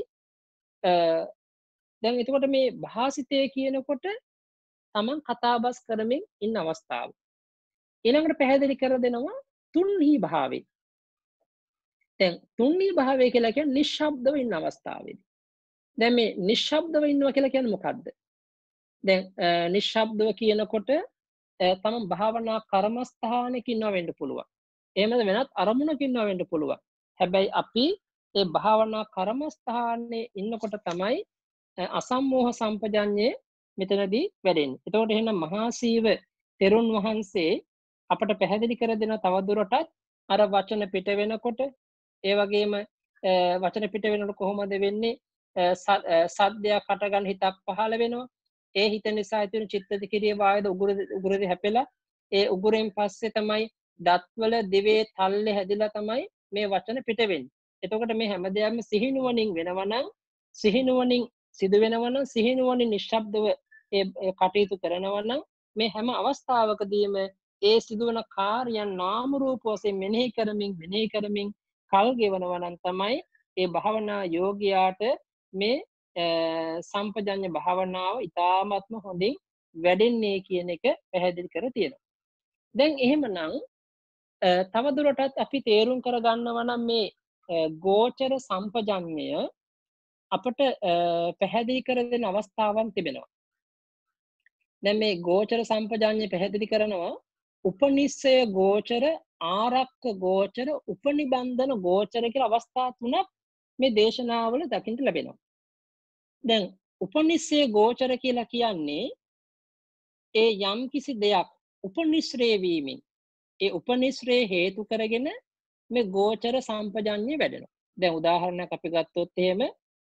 දැන් එතකොට මේ භාසිතය කියනකොට තමන් කතාබස් කරමින් ඉන්න අවස්ථාව. ඊළඟට පැහැදිලි කර දෙනවා තුන්හි භාවය. දැන් තුන්හි භාවය කියලා කියන්නේ නිශ්ශබ්දව ඉන්න අවස්ථාවේදී. දැන් මේ නිශ්ශබ්දව ඉන්නවා කියලා කියන්නේ මොකද්ද? දැන් නිශ්ශබ්දව කියනකොට තමන් භාවනා කර්මස්ථානයක ඉන්නවා වෙන්න පුළුවන්. එහෙමද වෙනත් අරමුණක ඉන්නවා වෙන්න පුළුවන්. හැබැයි අපි ඒ භාවනා කර්මස්ථානයේ ඉන්නකොට තමයි අසම්මෝහ සම්පජඤ්ඤය මෙතනදී වැඩෙන්නේ. එතකොට එහෙනම් මහා සීව තෙරුන් වහන්සේ අපට පැහැදිලි කර දෙන තවදුරටත් අර වචන පිට වෙනකොට ඒ වගේම වචන පිට වෙනකොට කොහොමද වෙන්නේ? සද්දයක් හටගන්න හිතක් පහළ වෙනවා. ඒ හිත නිසා ඇතිවන චිත්තද කිරිය වායද උගුර උගුරේ හැපෙලා ඒ උගුරෙන් පස්සේ තමයි දත්වල දිවේ තල්ලේ හැදිලා තමයි මේ වචන පිට වෙන්නේ. එතකොට මේ හැම දෙයක්ම සිහිනුවණින් වෙනවා නම් සිහිනුවණින් සිදු වෙනවා නම් සිහිනුවණින් නිශ්ශබ්දව ඒ කටයුතු කරනවා නම් මේ හැම අවස්ථාවකදීම ඒ සිදුවන කාර්යයන් නාම රූප වශයෙන් මෙනෙහි කරමින් මෙනෙහි කරමින් කල් ගෙවනවා නම් තමයි ඒ භාවනා යෝගියාට මේ සම්පජඤ්ඤ භාවනාව ඉතාමත්ම හොඳින් වැඩෙන්නේ කියන එක පැහැදිලි කර තියෙනවා. දැන් එහෙමනම් තවදුරටත් අපි තේරුම් කරගන්නවා නම් මේ ගෝචර සම්පජඤ්ඤය අපට පැහැදිලි කර දෙන අවස්ථාවන් තිබෙනවා. දැන් මේ ගෝචර සම්පජඤ්ඤය පැහැදිලි කරනවා උපනිස්සය ගෝචර, ආරක්ක ගෝචර, උපනිබන්ධන ගෝචර කියලා අවස්ථා තුනක් මේ දේශනාවල දකින්න ලැබෙනවා. දැන් උපනිස්සය ගෝචර කියලා කියන්නේ ඒ යම් කිසි දෙයක් උපනිශ්‍රේ වීමෙන් ඒ උපනිශ්‍රේ හේතු කරගෙන මේ ගෝචර සම්පජඤ්ඤය වැඩෙනවා. දැන් උදාහරණයක් අපි ගත්තොත් එහෙම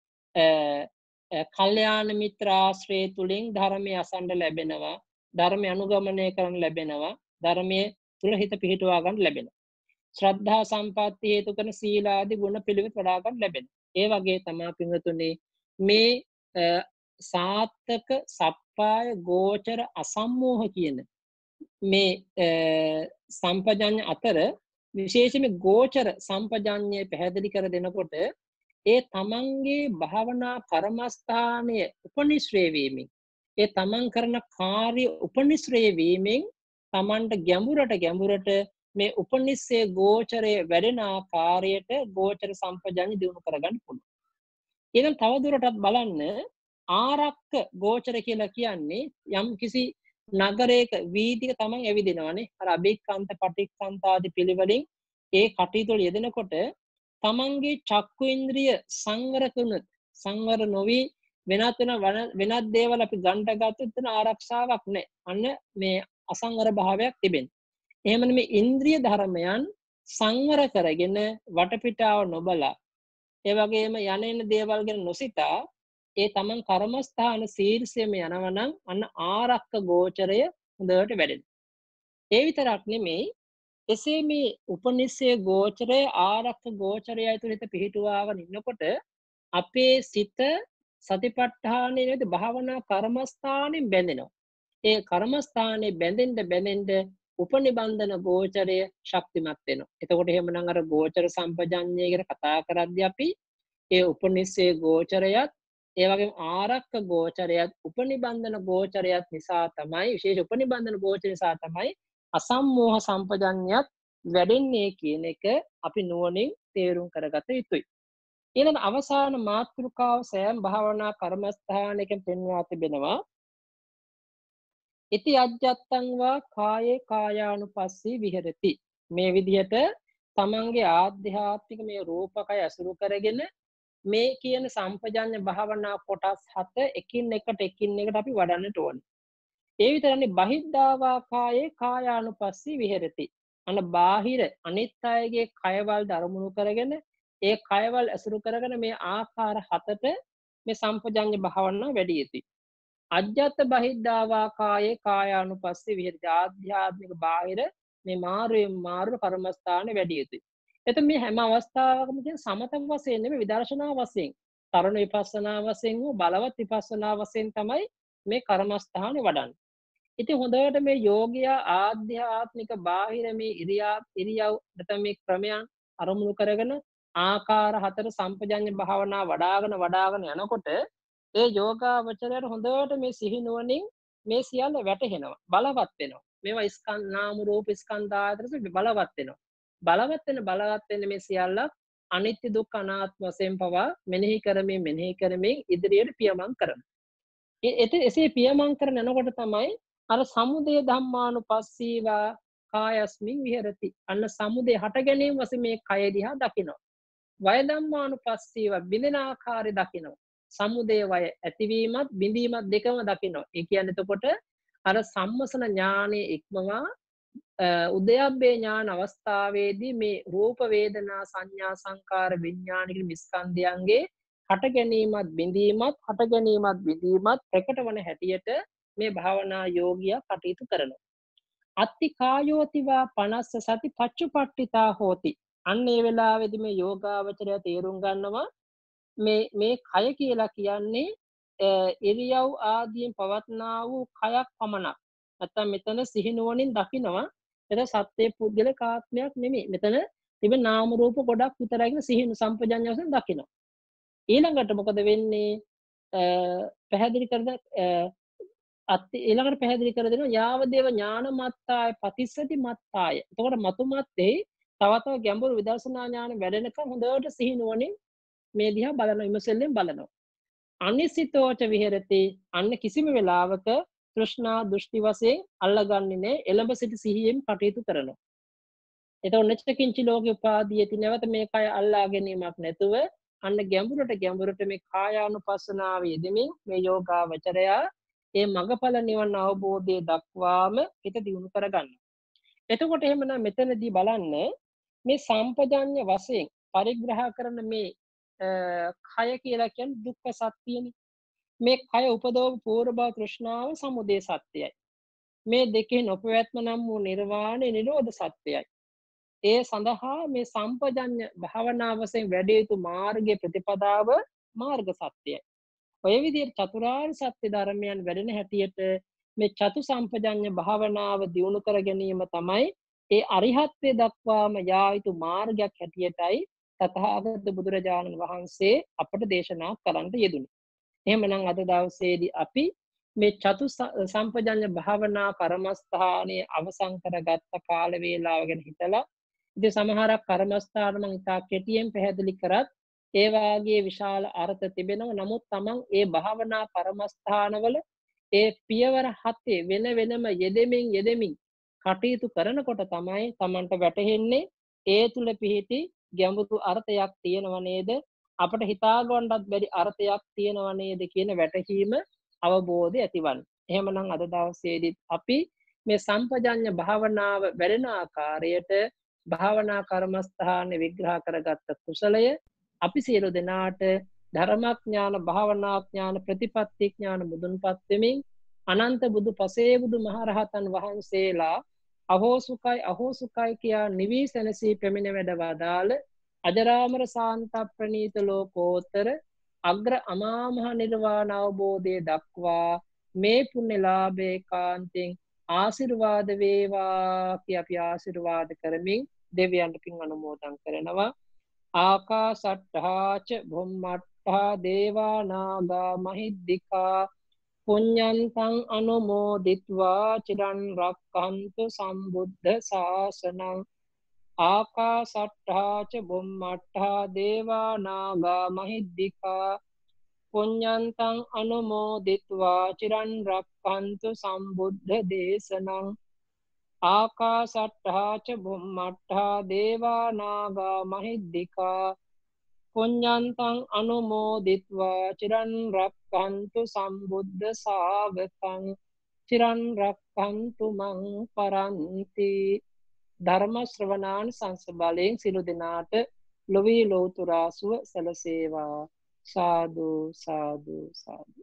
කල්යාණ මිත්‍ර ආශ්‍රය තුලින් ධර්මයේ අසන්න ලැබෙනවා, ධර්මය අනුගමනය කරන්න ලැබෙනවා, ධර්මයේ තුල හිත පිහිටුවා ගන්න ලැබෙනවා. ශ්‍රද්ධා සම්පatti හේතු කරන සීලාදී ගුණ පිළිවෙත් වඩා ගන්න ලැබෙනවා. ඒ වගේ තමයි පින්වතුනි මේ සාත්තක සප්පාය ගෝචර අසම්මෝහ කියන මේ සම්පජඤ්ඤ අතර විශේෂයෙන්ම ගෝචර සම්පජඤ්ඤය පැහැදිලි කර දෙනකොට ඒ තමන්ගේ භාවනා කර්මස්ථානයේ උපනිශ්‍රේ වීමෙන් ඒ තමන් කරන කාර්ය උපනිශ්‍රේ වීමෙන් තමන්ට ගැඹුරට ගැඹුරට මේ උපනිශ්‍රේ ගෝචරයේ වැඩෙන ආකාරයට ගෝචර සම්පජඤ්ඤය දිනු කරගන්න පුළුවන්. ඊළඟ තවදුරටත් බලන්න ආරක්ක ගෝචර කියලා කියන්නේ යම් කිසි නගරයක වීදික තමයි ඇවිදිනවනේ. අර අභික්ඛන්ත පටික්ඛන්ත ආදී පිළිවෙලින් ඒ කටයුතු වල යෙදෙනකොට තමන්ගේ චක්කු ඉන්ද්‍රිය සංවර කරනොත් සංවර නොවි වෙනත් වෙන වෙනත් දේවල් අපි ගන්නට ගත්තොත් එතන ආරක්ෂාවක් නැහැ. අන්න මේ අසංවර භාවයක් තිබෙනවා. එහෙමනම් මේ ඉන්ද්‍රිය ධර්මයන් සංවර කරගෙන වටපිටාව නොබලා ඒ වගේම යන එන දේවල් ගැන නොසිතා ඒ තමන් කර්මස්ථාන ශීර්ෂයේම යනවා නම් අන්න ආරක්ක ගෝචරය හොඳට වැඩෙනවා. ඒ විතරක් නෙමෙයි එසේ මේ උපනිෂේ ගෝචරය ආරක්ක ගෝචරය ඇතුළත පිහිටුවාගෙන ඉන්නකොට අපේ සිත සතිපට්ඨානයේ නේද භාවනා කර්මස්ථානෙන් බැඳෙනවා. ඒ කර්මස්ථානේ බැඳෙන්න බැඳෙන්න උපනිබන්ධන ගෝචරය ශක්තිමත් වෙනවා. එතකොට එහෙමනම් අර ගෝචර සම්පජඤ්ඤය ගැන කතා කරද්දී අපි ඒ උපනිෂේ ගෝචරයත් ඒ වගේම ආරක්ක ගෝචරයත් උපනිබන්ධන ගෝචරයත් නිසා තමයි විශේෂ උපනිබන්ධන ගෝචරය නිසා තමයි අසම්මෝහ සම්පජඤ්ඤයත් වැඩෙන්නේ කියන එක අපි නුවණින් තේරුම් කරගත යුතුයි. ඊළඟ අවසාන මාතෘකාව සෑම භාවනා කර්මස්ථානයකින් පෙන්වා තිබෙනවා. ඉති අජ්ජත්තං වා කායේ කායානුපස්සී විහෙරති. මේ විදිහට තමන්ගේ ආධ්‍යාත්මික මේ රූපකය අසුරු කරගෙන මේ කියන සම්පජඤ්ඤ භාවනා කොටස් හත එකින් එකට එකින් එකට අපි වඩන්නට ඕනේ. ඒ විතරනේ බහිද්ධාවා කායේ කායානුපස්සී විහෙරති. අන බාහිර අනිත් අයගේ කයවල් ධර්මණු කරගෙන ඒ කයවල් අසුරු කරගෙන මේ ආකාර හතට මේ සම්පජඤ්ඤ භාවනාව වැඩි යුතුයි. අජ්ජත් බහිද්ධාවා කායේ කායානුපස්සී විහෙරති. ආධ්‍යාත්මික බාහිර මේ මාරුවෙන් මාරු කර්මස්ථාන වැඩි යුතුයි. එතකොට මේ හැම අවස්ථාවකම කියන සමත වශයෙන් නෙමෙයි විදර්ශනා වශයෙන් තරුණ විපස්සනා වශයෙන් වූ බලවත් විපස්සනා වශයෙන් තමයි මේ කර්මස්ථාන වඩන්නේ. ඉතින් හොඳට මේ යෝගියා ආධ්‍යාත්මික බාහිර මේ ඉරියා ඉරියව් නැත්නම් මේ ක්‍රමයන් අරමුණු කරගෙන ආකාර හතර සම්පජඤ්ඤ භාවනා වඩාගෙන වඩාගෙන යනකොට ඒ යෝගාවචරයට හොඳට මේ සිහි නුවණින් මේ සියල්ල වැටහෙනවා බලවත් වෙනවා. මේවා ස්කන්ධ නාම රූප ස්කන්ධ ආයතන බලවත් වෙනවා. බලවත් වෙන බලවත් වෙන මේ සියල්ල අනිත්‍ය දුක්ඛ අනාත්ම වශයෙන් පවා මෙනෙහි කරමින් මෙනෙහි කරමින් ඉදිරියට පියමන් කරනවා. ඒ එසේ පියමන් කරන යනකොට තමයි අර සමුදය ධම්මානුපස්සීවා කායස්මින් විහෙරති. අන්න සමුදය හට ගැනීම වශයෙන් මේ කය දිහා දකිනවා. වය ධම්මානුපස්සීවා බිඳෙන ආකාරය දකිනවා. සමුදය වය ඇතිවීමත් බිඳීමත් දෙකම දකිනවා. ඒ කියන්නේ එතකොට අර සම්මසන ඥානයේ ඉක්මවා උදයබ්බේ ඥාන අවස්ථාවේදී මේ රූප වේදනා සංඥා සංකාර විඥාන කියන ස්කන්ධයන්ගේ හට ගැනීමත් බිඳීමත් හට ගැනීමත් බිඳීමත් ප්‍රකට වන හැටියට මේ භාවනා යෝගියා කටයුතු කරනවා. අත්ති කායෝතිවා පනස්ස සති පච්චුපට්ඨිතා හෝති. අන්න ඒ වෙලාවේදී මේ යෝගාවචරය තේරුම් ගන්නවා මේ මේ කය කියලා කියන්නේ ඉරියව් ආදීන් පවත්නා වූ කයක් පමණක්. නැත්තම් මෙතන සිහිනුවණින් දකිනවා එතන සත්‍ය පුද්ගල කාත්මයක් නෙමෙයි. මෙතන තිබෙන නාම රූප ගොඩක් විතරයි කියන සිහින සම්පජඤ්ඤය වශයෙන් දකිනවා. ඊළඟට මොකද වෙන්නේ? පැහැදිලි කරද අත්ති ඊළඟට පැහැදිලි කර දෙනවා යාවදේව ඥානමත්තාය පතිස්සති මත්තාය. එතකොට මතුමත්තේ තව තව ගැඹුරු විදර්ශනා ඥාන වැඩෙනකම් හොඳට සිහිනුවණින් මේ දිහා බලනවා ඉමසෙල්ලෙන් බලනවා. අනිසිතෝච විහෙරති. අන්න කිසිම වෙලාවක තෘෂ්ණා දෘෂ්ටි වශයෙන් අල්ලගන්නේ නැහැ. එළඹ සිට සිහියෙන් කටයුතු කරනවා. එතකොට නැචකින්චි ලෝකේ උපාදීයති නැවත මේ කය අල්ලා ගැනීමක් නැතුව අන්න ගැඹුරට ගැඹුරට මේ කායානුපස්සනාව යෙදෙමින් මේ යෝගාවචරයා ඒ මගඵල නිවන අවබෝධය දක්වාම හිත දියුණු කරගන්නවා. එතකොට එහෙමනම් මෙතනදී බලන්න මේ සම්පජඤ්ඤ වශයෙන් පරිග්‍රහ කරන මේ කය කියලා කියන්නේ දුක්ඛ සත්‍යනේ. මේ කය උපදවපු පූර්ව භව තෘෂ්ණාව සමුදය සත්‍යයයි. මේ දෙකේ නොපවැත්ම නම් වූ නිර්වාණය නිරෝධ සත්‍යයයි. ඒ සඳහා මේ සම්පජඤ්ඤ භාවනාව වශයෙන් වැඩි යුතු මාර්ගයේ ප්‍රතිපදාව මාර්ග සත්‍යයයි. ඔය විදිහට චතුරාර්ය සත්‍ය ධර්මයන් වැඩෙන හැටියට මේ චතු සම්පජඤ්ඤ භාවනාව දියුණු කර ගැනීම තමයි ඒ අරිහත්ත්වයට දක්වාම යා යුතු මාර්ගයක් හැටියටයි තථාගත බුදුරජාණන් වහන්සේ අපට දේශනා කරන්නට යෙදුනේ. එහෙමනම් අද දවසේදී අපි මේ චතු සම්පජඤ්ඤ භාවනා කර්මස්ථානයේ අවසන් කරගත්ත කාල වේලාව ගැන හිතලා ඉතින් සමහරක් කර්මස්ථාන මම ඉතා කෙටියෙන් පැහැදිලි කරත් ඒ වාගේ විශාල අර්ථ තිබෙනවා. නමුත් තමන් ඒ භාවනා කර්මස්ථානවල ඒ පියවර හතේ වෙන වෙනම යෙදෙමින් යෙදෙමින් කටයුතු කරනකොට තමයි Tamanට වැටහෙන්නේ ඒ තුල පිහිටි ගැඹුරු අර්ථයක් තියෙනව නේද අපට හිතා ගන්නවත් බැරි අර්ථයක් තියෙනව නේද කියන වැටහීම අවබෝධය ඇතිවන්නේ. එහෙමනම් අද දවසේදීත් අපි මේ සම්පජඤ්ඤ භාවනාව වැඩෙන ආකාරයට භාවනා කර්මස්ථාන විග්‍රහ කරගත්ත කුසලය අපි සියලු දෙනාට ධර්මඥාන භාවනාඥාන ප්‍රතිපත්ති ඥාන මුදුන්පත් වෙමින් අනන්ත බුදු පසේ බුදු මහරහතන් වහන්සේලා අහෝසුකයි අහෝසුකයි කියා නිවි සැනසී පැමිණ වැඩ වදාළ අජරාමර සාන්ත ප්‍රණීත ලෝකෝත්තර අග්‍ර අමා මහ නිර්වාණ අවබෝධය දක්වා මේ පුණ්‍ය ලාභේ කාන්තෙන් ආශිර්වාද වේවා කිය අපි ආශිර්වාද කරමින් දෙවියන්ට පින් අනුමෝදන් කරනවා. ආකාසට්ඨා ච භුම්මට්ඨා දේවා නාග මහිද්దికා පුඤ්ඤන්තං අනුමෝදිත්වා චිරන් රක්ඛන්තු සම්බුද්ධ ශාසනං. ආකාසට්ඨා ච භුම්මට්ඨා දේවා නාග මහිද්దికා පුඤ්ඤන්තං අනුමෝදිත්වා චිරන් රක්ඛන්තු සම්බුද්ධ දේශනං. ආකාසට්ඨා ච භුම්මට්ඨා දේවා නාග මහිද්దికා පුඤ්ඤන්තං අනුමෝදිත්වා චිරන් රක්ඛන්තු සම්බුද්ධ ශාවකං. චිරන් රක්ඛන්තු මං පරන්ති. ධර්ම ශ්‍රවණාන් සංස බලයෙන් සිළු දිනාට ලොවී ලෝතුරා සුව සැලසේවා. සාදු සාදු සාදු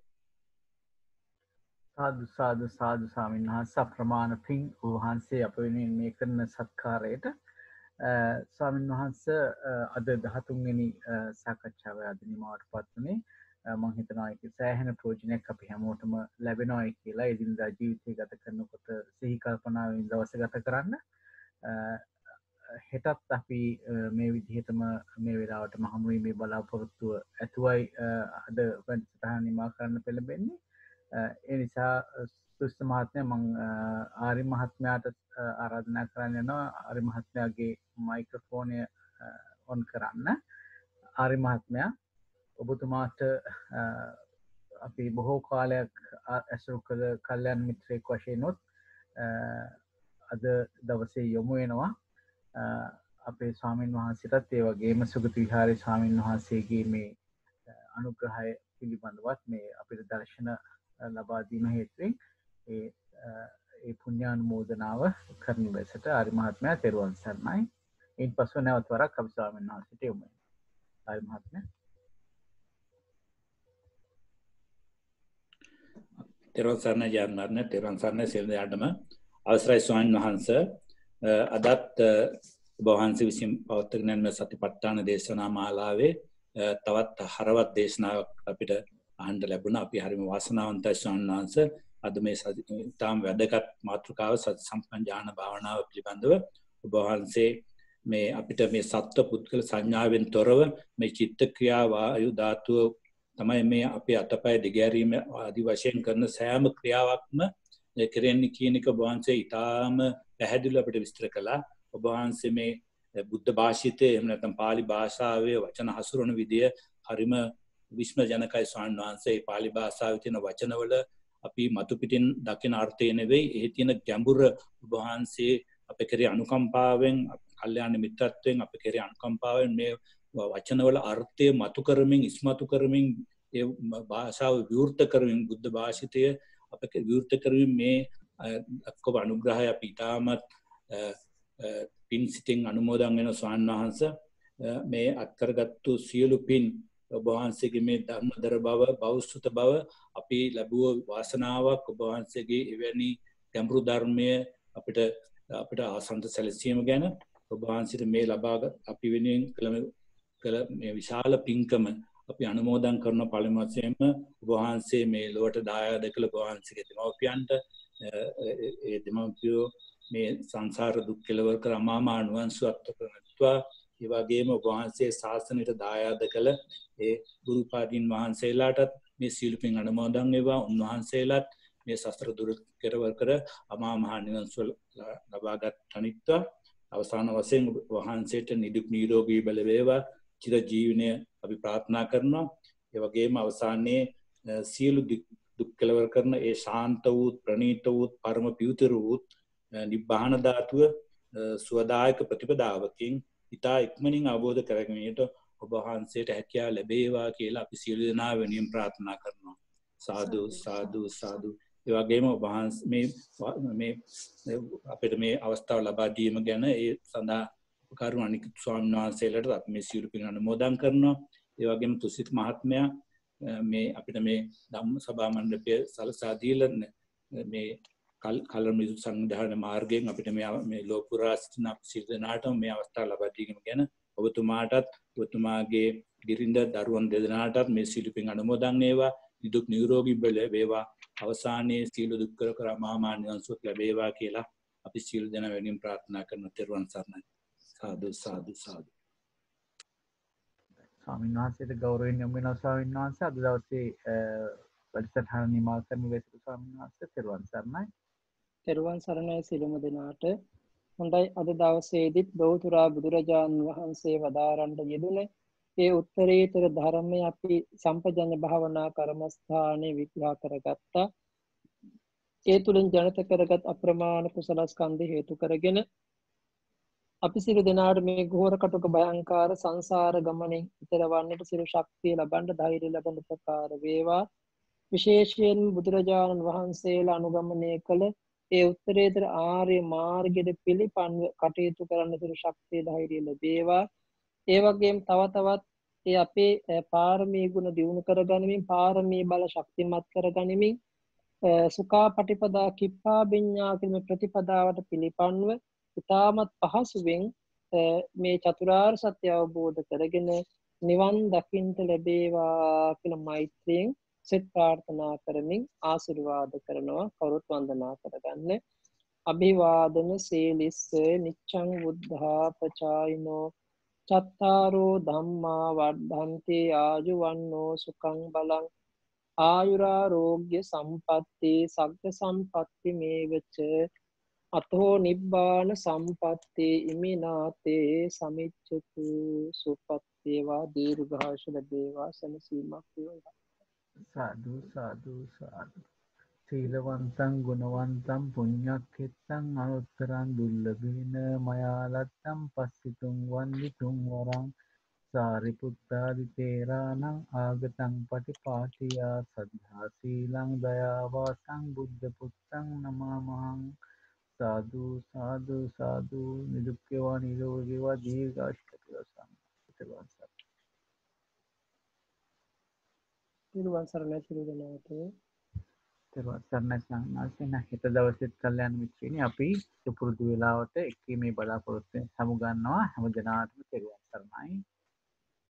සාදු සාදු සාදු ස්වාමීන් වහන්සේ අප්‍රමාණ පිං වහන්සේ අප වෙනුවෙන් මේ කරන සත්කාරයට ස්වාමීන් වහන්සේ අද දහතුන් වෙනි සාකච්ඡාව අද නිමාවට පත් වුණේ. මම හිතනවා ඒක සෑහෙන ප්‍රයෝජනයක් අපි හැමෝටම ලැබෙනවා කියලා එදිනදා ජීවිතය ගත කරනකොට සිහි කල්පනාවෙන් දවස ගත කරන්න. හෙටත් අපි මේ විදිහටම මේ වෙලාවටම හමු වීමේ බලාපොරොත්තුව ඇතුවයි අද වැඩසටහන නිමා කරන්න පෙළඹෙන්නේ. ඒ නිසා සුස්ත මහත්මයා මම ආරි මහත්මයාට ආරාධනා කරන්න යනවා ආරි මහත්මයාගේ මයික්‍රොෆෝනය ඔන් කරන්න. ආරි මහත්මයා ඔබතුමාට අපි බොහෝ කාලයක් ඇසුරු කළ කල්‍යාණ මිත්‍රයෙක් වශයෙන් උත් අද දවසේ යොමු වෙනවා අපේ ස්වාමීන් වහන්සේටත් ඒ වගේම සුගත විහාරේ ස්වාමීන් වහන්සේගේ මේ අනුග්‍රහය පිළිබඳවත් මේ අපිට දර්ශන ලබා දීම හේතුවෙන් ඒ ඒ පුණ්‍යානුමෝදනාව කරන ලෙසට ආරි මහත්මයා තෙරුවන් සරණයි. ඊට පස්ව නැවත වරක් අපි ස්වාමීන් වහන්සේට යොමු වෙනවා. ආරි මහත්මයා තෙරුවන් සරණයි යන්නත් තෙරුවන් සරණයි සියලු දෙනාටම අවසරයි ස්වාමීන් වහන්සේ. අදත් ඔබ වහන්සේ විසින් පවත්වගෙන යන සතිපට්ඨාන දේශනා මාලාවේ තවත් හරවත් දේශනාවක් අපිට අහන්න ලැබුණා. අපි හරිම වාසනාවන්තයි ස්වාමීන් වහන්සේ. අද මේ තාම වැදගත් මාතෘකාව සති සම්පජාන භාවනාව පිළිබඳව ඔබ වහන්සේ මේ අපිට මේ සත්ව පුද්ගල සංඥාවෙන් තොරව මේ චිත්ත ක්‍රියා වායු ධාතුව තමයි මේ අපේ අතපය දිගෑරීම ආදි වශයෙන් කරන සෑම ක්‍රියාවක්ම කෙරෙන්නේ කියන එක ඔබ වහන්සේ ඊටාම පැහැදිලිව අපිට විස්තර කළා. ඔබ වහන්සේ මේ බුද්ධ භාෂිතයේ එහෙම නැත්නම් පාලි භාෂාවේ වචන හසුරවන විදිය හරිම විස්මයජනකයි ස්වාමීන් වහන්සේ. මේ පාලි භාෂාවේ තියෙන වචනවල අපි මතු පිටින් දකින අර්ථය නෙවෙයි, එහි තියෙන ගැඹුර ඔබ වහන්සේ අපේ කෙරේ අනුකම්පාවෙන්, කල්යාණ මිත්‍රත්වයෙන් අපේ කෙරේ අනුකම්පාවෙන් මේ වචනවල අර්ථය මතු කරමින්, ඉස්මතු කරමින්, ඒ භාෂාව විවෘත කරමින්, බුද්ධ භාෂිතය අපේ විවෘත කරමින් මේ අක්කව අනුග්‍රහය අපි ඉතාමත් පින් සිතින් අනුමෝදන් වෙන ස්වාමීන් වහන්සේ. මේ අත්කරගත්තු සියලු පින් ඔබ වහන්සේගේ මේ ධර්මදර බව, බෞද්ධ බව අපි ලැබුව වාසනාවක්. ඔබ වහන්සේගේ එවැනි ගැඹුරු ධර්මය අපිට අපිට ආසන්න සැලසීම ගැන ඔබ වහන්සේට මේ ලබාගත් අපි වෙනුවෙන් කළ මේ විශාල පින්කම අපි අනුමෝදන් කරන පළමු වශයෙන්ම ඔබ වහන්සේ මේ ලොවට දායාද කළ ඔබ වහන්සේගේ දෙමව්පියන්ට, ඒ දෙමව්පියෝ මේ සංසාර දුක් කෙලවර කර අමාමහ නිවන් සුවපත් කරගත්තා. ඒ වගේම ඔබ වහන්සේ ශාසනයට දායාද කළ ඒ ගුරුපාදීන් වහන්සේලාටත් මේ සීල පින් අනුමෝදන් වේවා. උන්වහන්සේලාත් මේ සසර දුර කෙලවර කර අමාමහ නිවන් සුව ලබාගත් තනිත්වා. අවසාන වශයෙන් වහන්සේට නිදුක් නිරෝගී බල වේවා, චිර ජීවනය අපි ප්‍රාර්ථනා කරනවා. ඒ වගේම අවසානයේ සියලු දුක් කෙලවර කරන ඒ ශාන්ත වූ ප්‍රණීත වූ පරම පියුතර වූ නිබ්බාන ධාතුව සුවදායක ප්‍රතිපදාවකින් ඉතා ඉක්මනින් අවබෝධ කරගැනීමට ඔබ වහන්සේට හැකියාව ලැබේවා කියලා අපි සියලු දෙනා වෙනුවෙන් ප්‍රාර්ථනා කරනවා. සාදු සාදු සාදු. ඒ වගේම ඔබ වහන්සේ මේ මේ අපිට මේ අවස්ථාව ලබා දීම ගැන ඒ සඳහා කරුණ අනික් ස්වාමීන් වහන්සේලාට අපි මේ සියලු පින් අනුමෝදන් කරනවා. ඒ වගේම තුසිත මහත්මයා මේ අපිට මේ ධම්ම සභා මණ්ඩපය සලසා දීලා මේ කලර මිසු සංවිධාන මාර්ගයෙන් අපිට මේ මේ ලෝකුරා සිටින සියලු දෙනාටම මේ අවස්ථාව ලබා දීම ගැන ඔබතුමාටත් ඔබතුමාගේ ගිරින්ද දරුවන් දෙදෙනාටත් මේ සියලු පින් අනුමෝදන් වේවා. නිදුක් නිරෝගී බව ලැබේවා. අවසානයේ සියලු දුක් කර කර මහා නිවන් සුව ලැබේවා කියලා අපි සියලු දෙනා වෙනින් ප්‍රාර්ථනා කරන තෙරුවන් සරණයි. සාදු සාදු සාදු. ස්වාමීන් වහන්සේට ගෞරවයෙන් යොමු වෙනවා. ස්වාමීන් වහන්සේ අද දවසේ වැඩසටහන නිමා කරන වෙසු ස්වාමීන් වහන්සේ තෙරුවන් සරණයි. තෙරුවන් සරණයි සිළුම දෙනාට. හොඳයි, අද දවසේදීත් ලෞතර බුදුරජාණන් වහන්සේ වදාරන්න යෙදුනේ ඒ උත්තරීතර ධර්මය අපි සම්පජඤ්ඤ භාවනා කර්මස්ථානයේ විග්‍රහ කරගත්තා. ඒ තුලින් ජනිත කරගත් අප්‍රමාණ කුසල ස්කන්ධ හේතු කරගෙන අපි සියලු දෙනාට මේ ඝෝර කටුක භයංකාර සංසාර ගමනේ ඊතරවන්නට සියලු ශක්තිය ලබන්න ධෛර්ය ලබන්න ප්‍රකාර වේවා. විශේෂයෙන් බුදුරජාණන් වහන්සේලා අනුගමනය කළ ඒ උත්තරීතර ආර්ය මාර්ගයේ පිළිපන්ව කටයුතු කරන්න සියලු ශක්තිය ධෛර්ය ලැබේවා. ඒ වගේම තව තවත් ඒ අපේ පාරමී ගුණ දියුණු කරගනිමින් පාරමී බල ශක්තිමත් කරගනිමින් සුඛා පටිපදා කිප්පා විඤ්ඤා කියන ප්‍රතිපදාවට පිළිපන්ව ඉතාමත් පහසුවෙන් මේ චතුරාර්ය සත්‍ය අවබෝධ කරගෙන නිවන් දකින්න ලැබේවා කියලා මෛත්‍රියෙන් සෙත් ප්‍රාර්ථනා කරමින් ආශිර්වාද කරනවා. කවුරුත් වන්දනා කරගන්න. අභිවාදන සීලිස්ස නිච්ඡං බුද්ධා පචායිනෝ චත්තාරෝ ධම්මා වර්ධන්ති ආයුවන්නෝ සුඛං බලං ආයුරාෝග්‍ය සම්පatti සග්ග සම්පatti මේවච අතෝ නිබ්බාන සම්පatti ඉමිනාතේ සමිච්ඡතු සුපත්තේවා දීර්ඝාෂ ලැබේවා සනසීමක් වේවා. සාදු සාදු සාදු. සීලවන්තං ගුණවන්තං පුඤ්ඤක්ඛෙත්තං අනුත්තරං දුල්ලභේන මයාලත්තං පස්සිතුං වන්දිතුං වරං සාරිපුත්තාදි තේරාණං ආගතං පටිපාටියා සද්ධා සීලං දයාවාසං බුද්ධ පුත්තං නමාමහං. සාදු සාදු සාදු. නිදුක්ඛේවා නිරෝගීවා දීර්ඝාෂිතේවා සම්පතේවා. තිරුවන් සරණයි සියලු දෙනාට. තෙරුවන් සරණයි සංඝනාසෙන හෙට දවසෙත් කල්යාණ මිත්‍රයනි අපි සුපුරුදු වෙලාවට එක්කීමේ බලාපොරොත්තු සමු ගන්නවා. හැම දිනාටම තෙරුවන් සරණයි.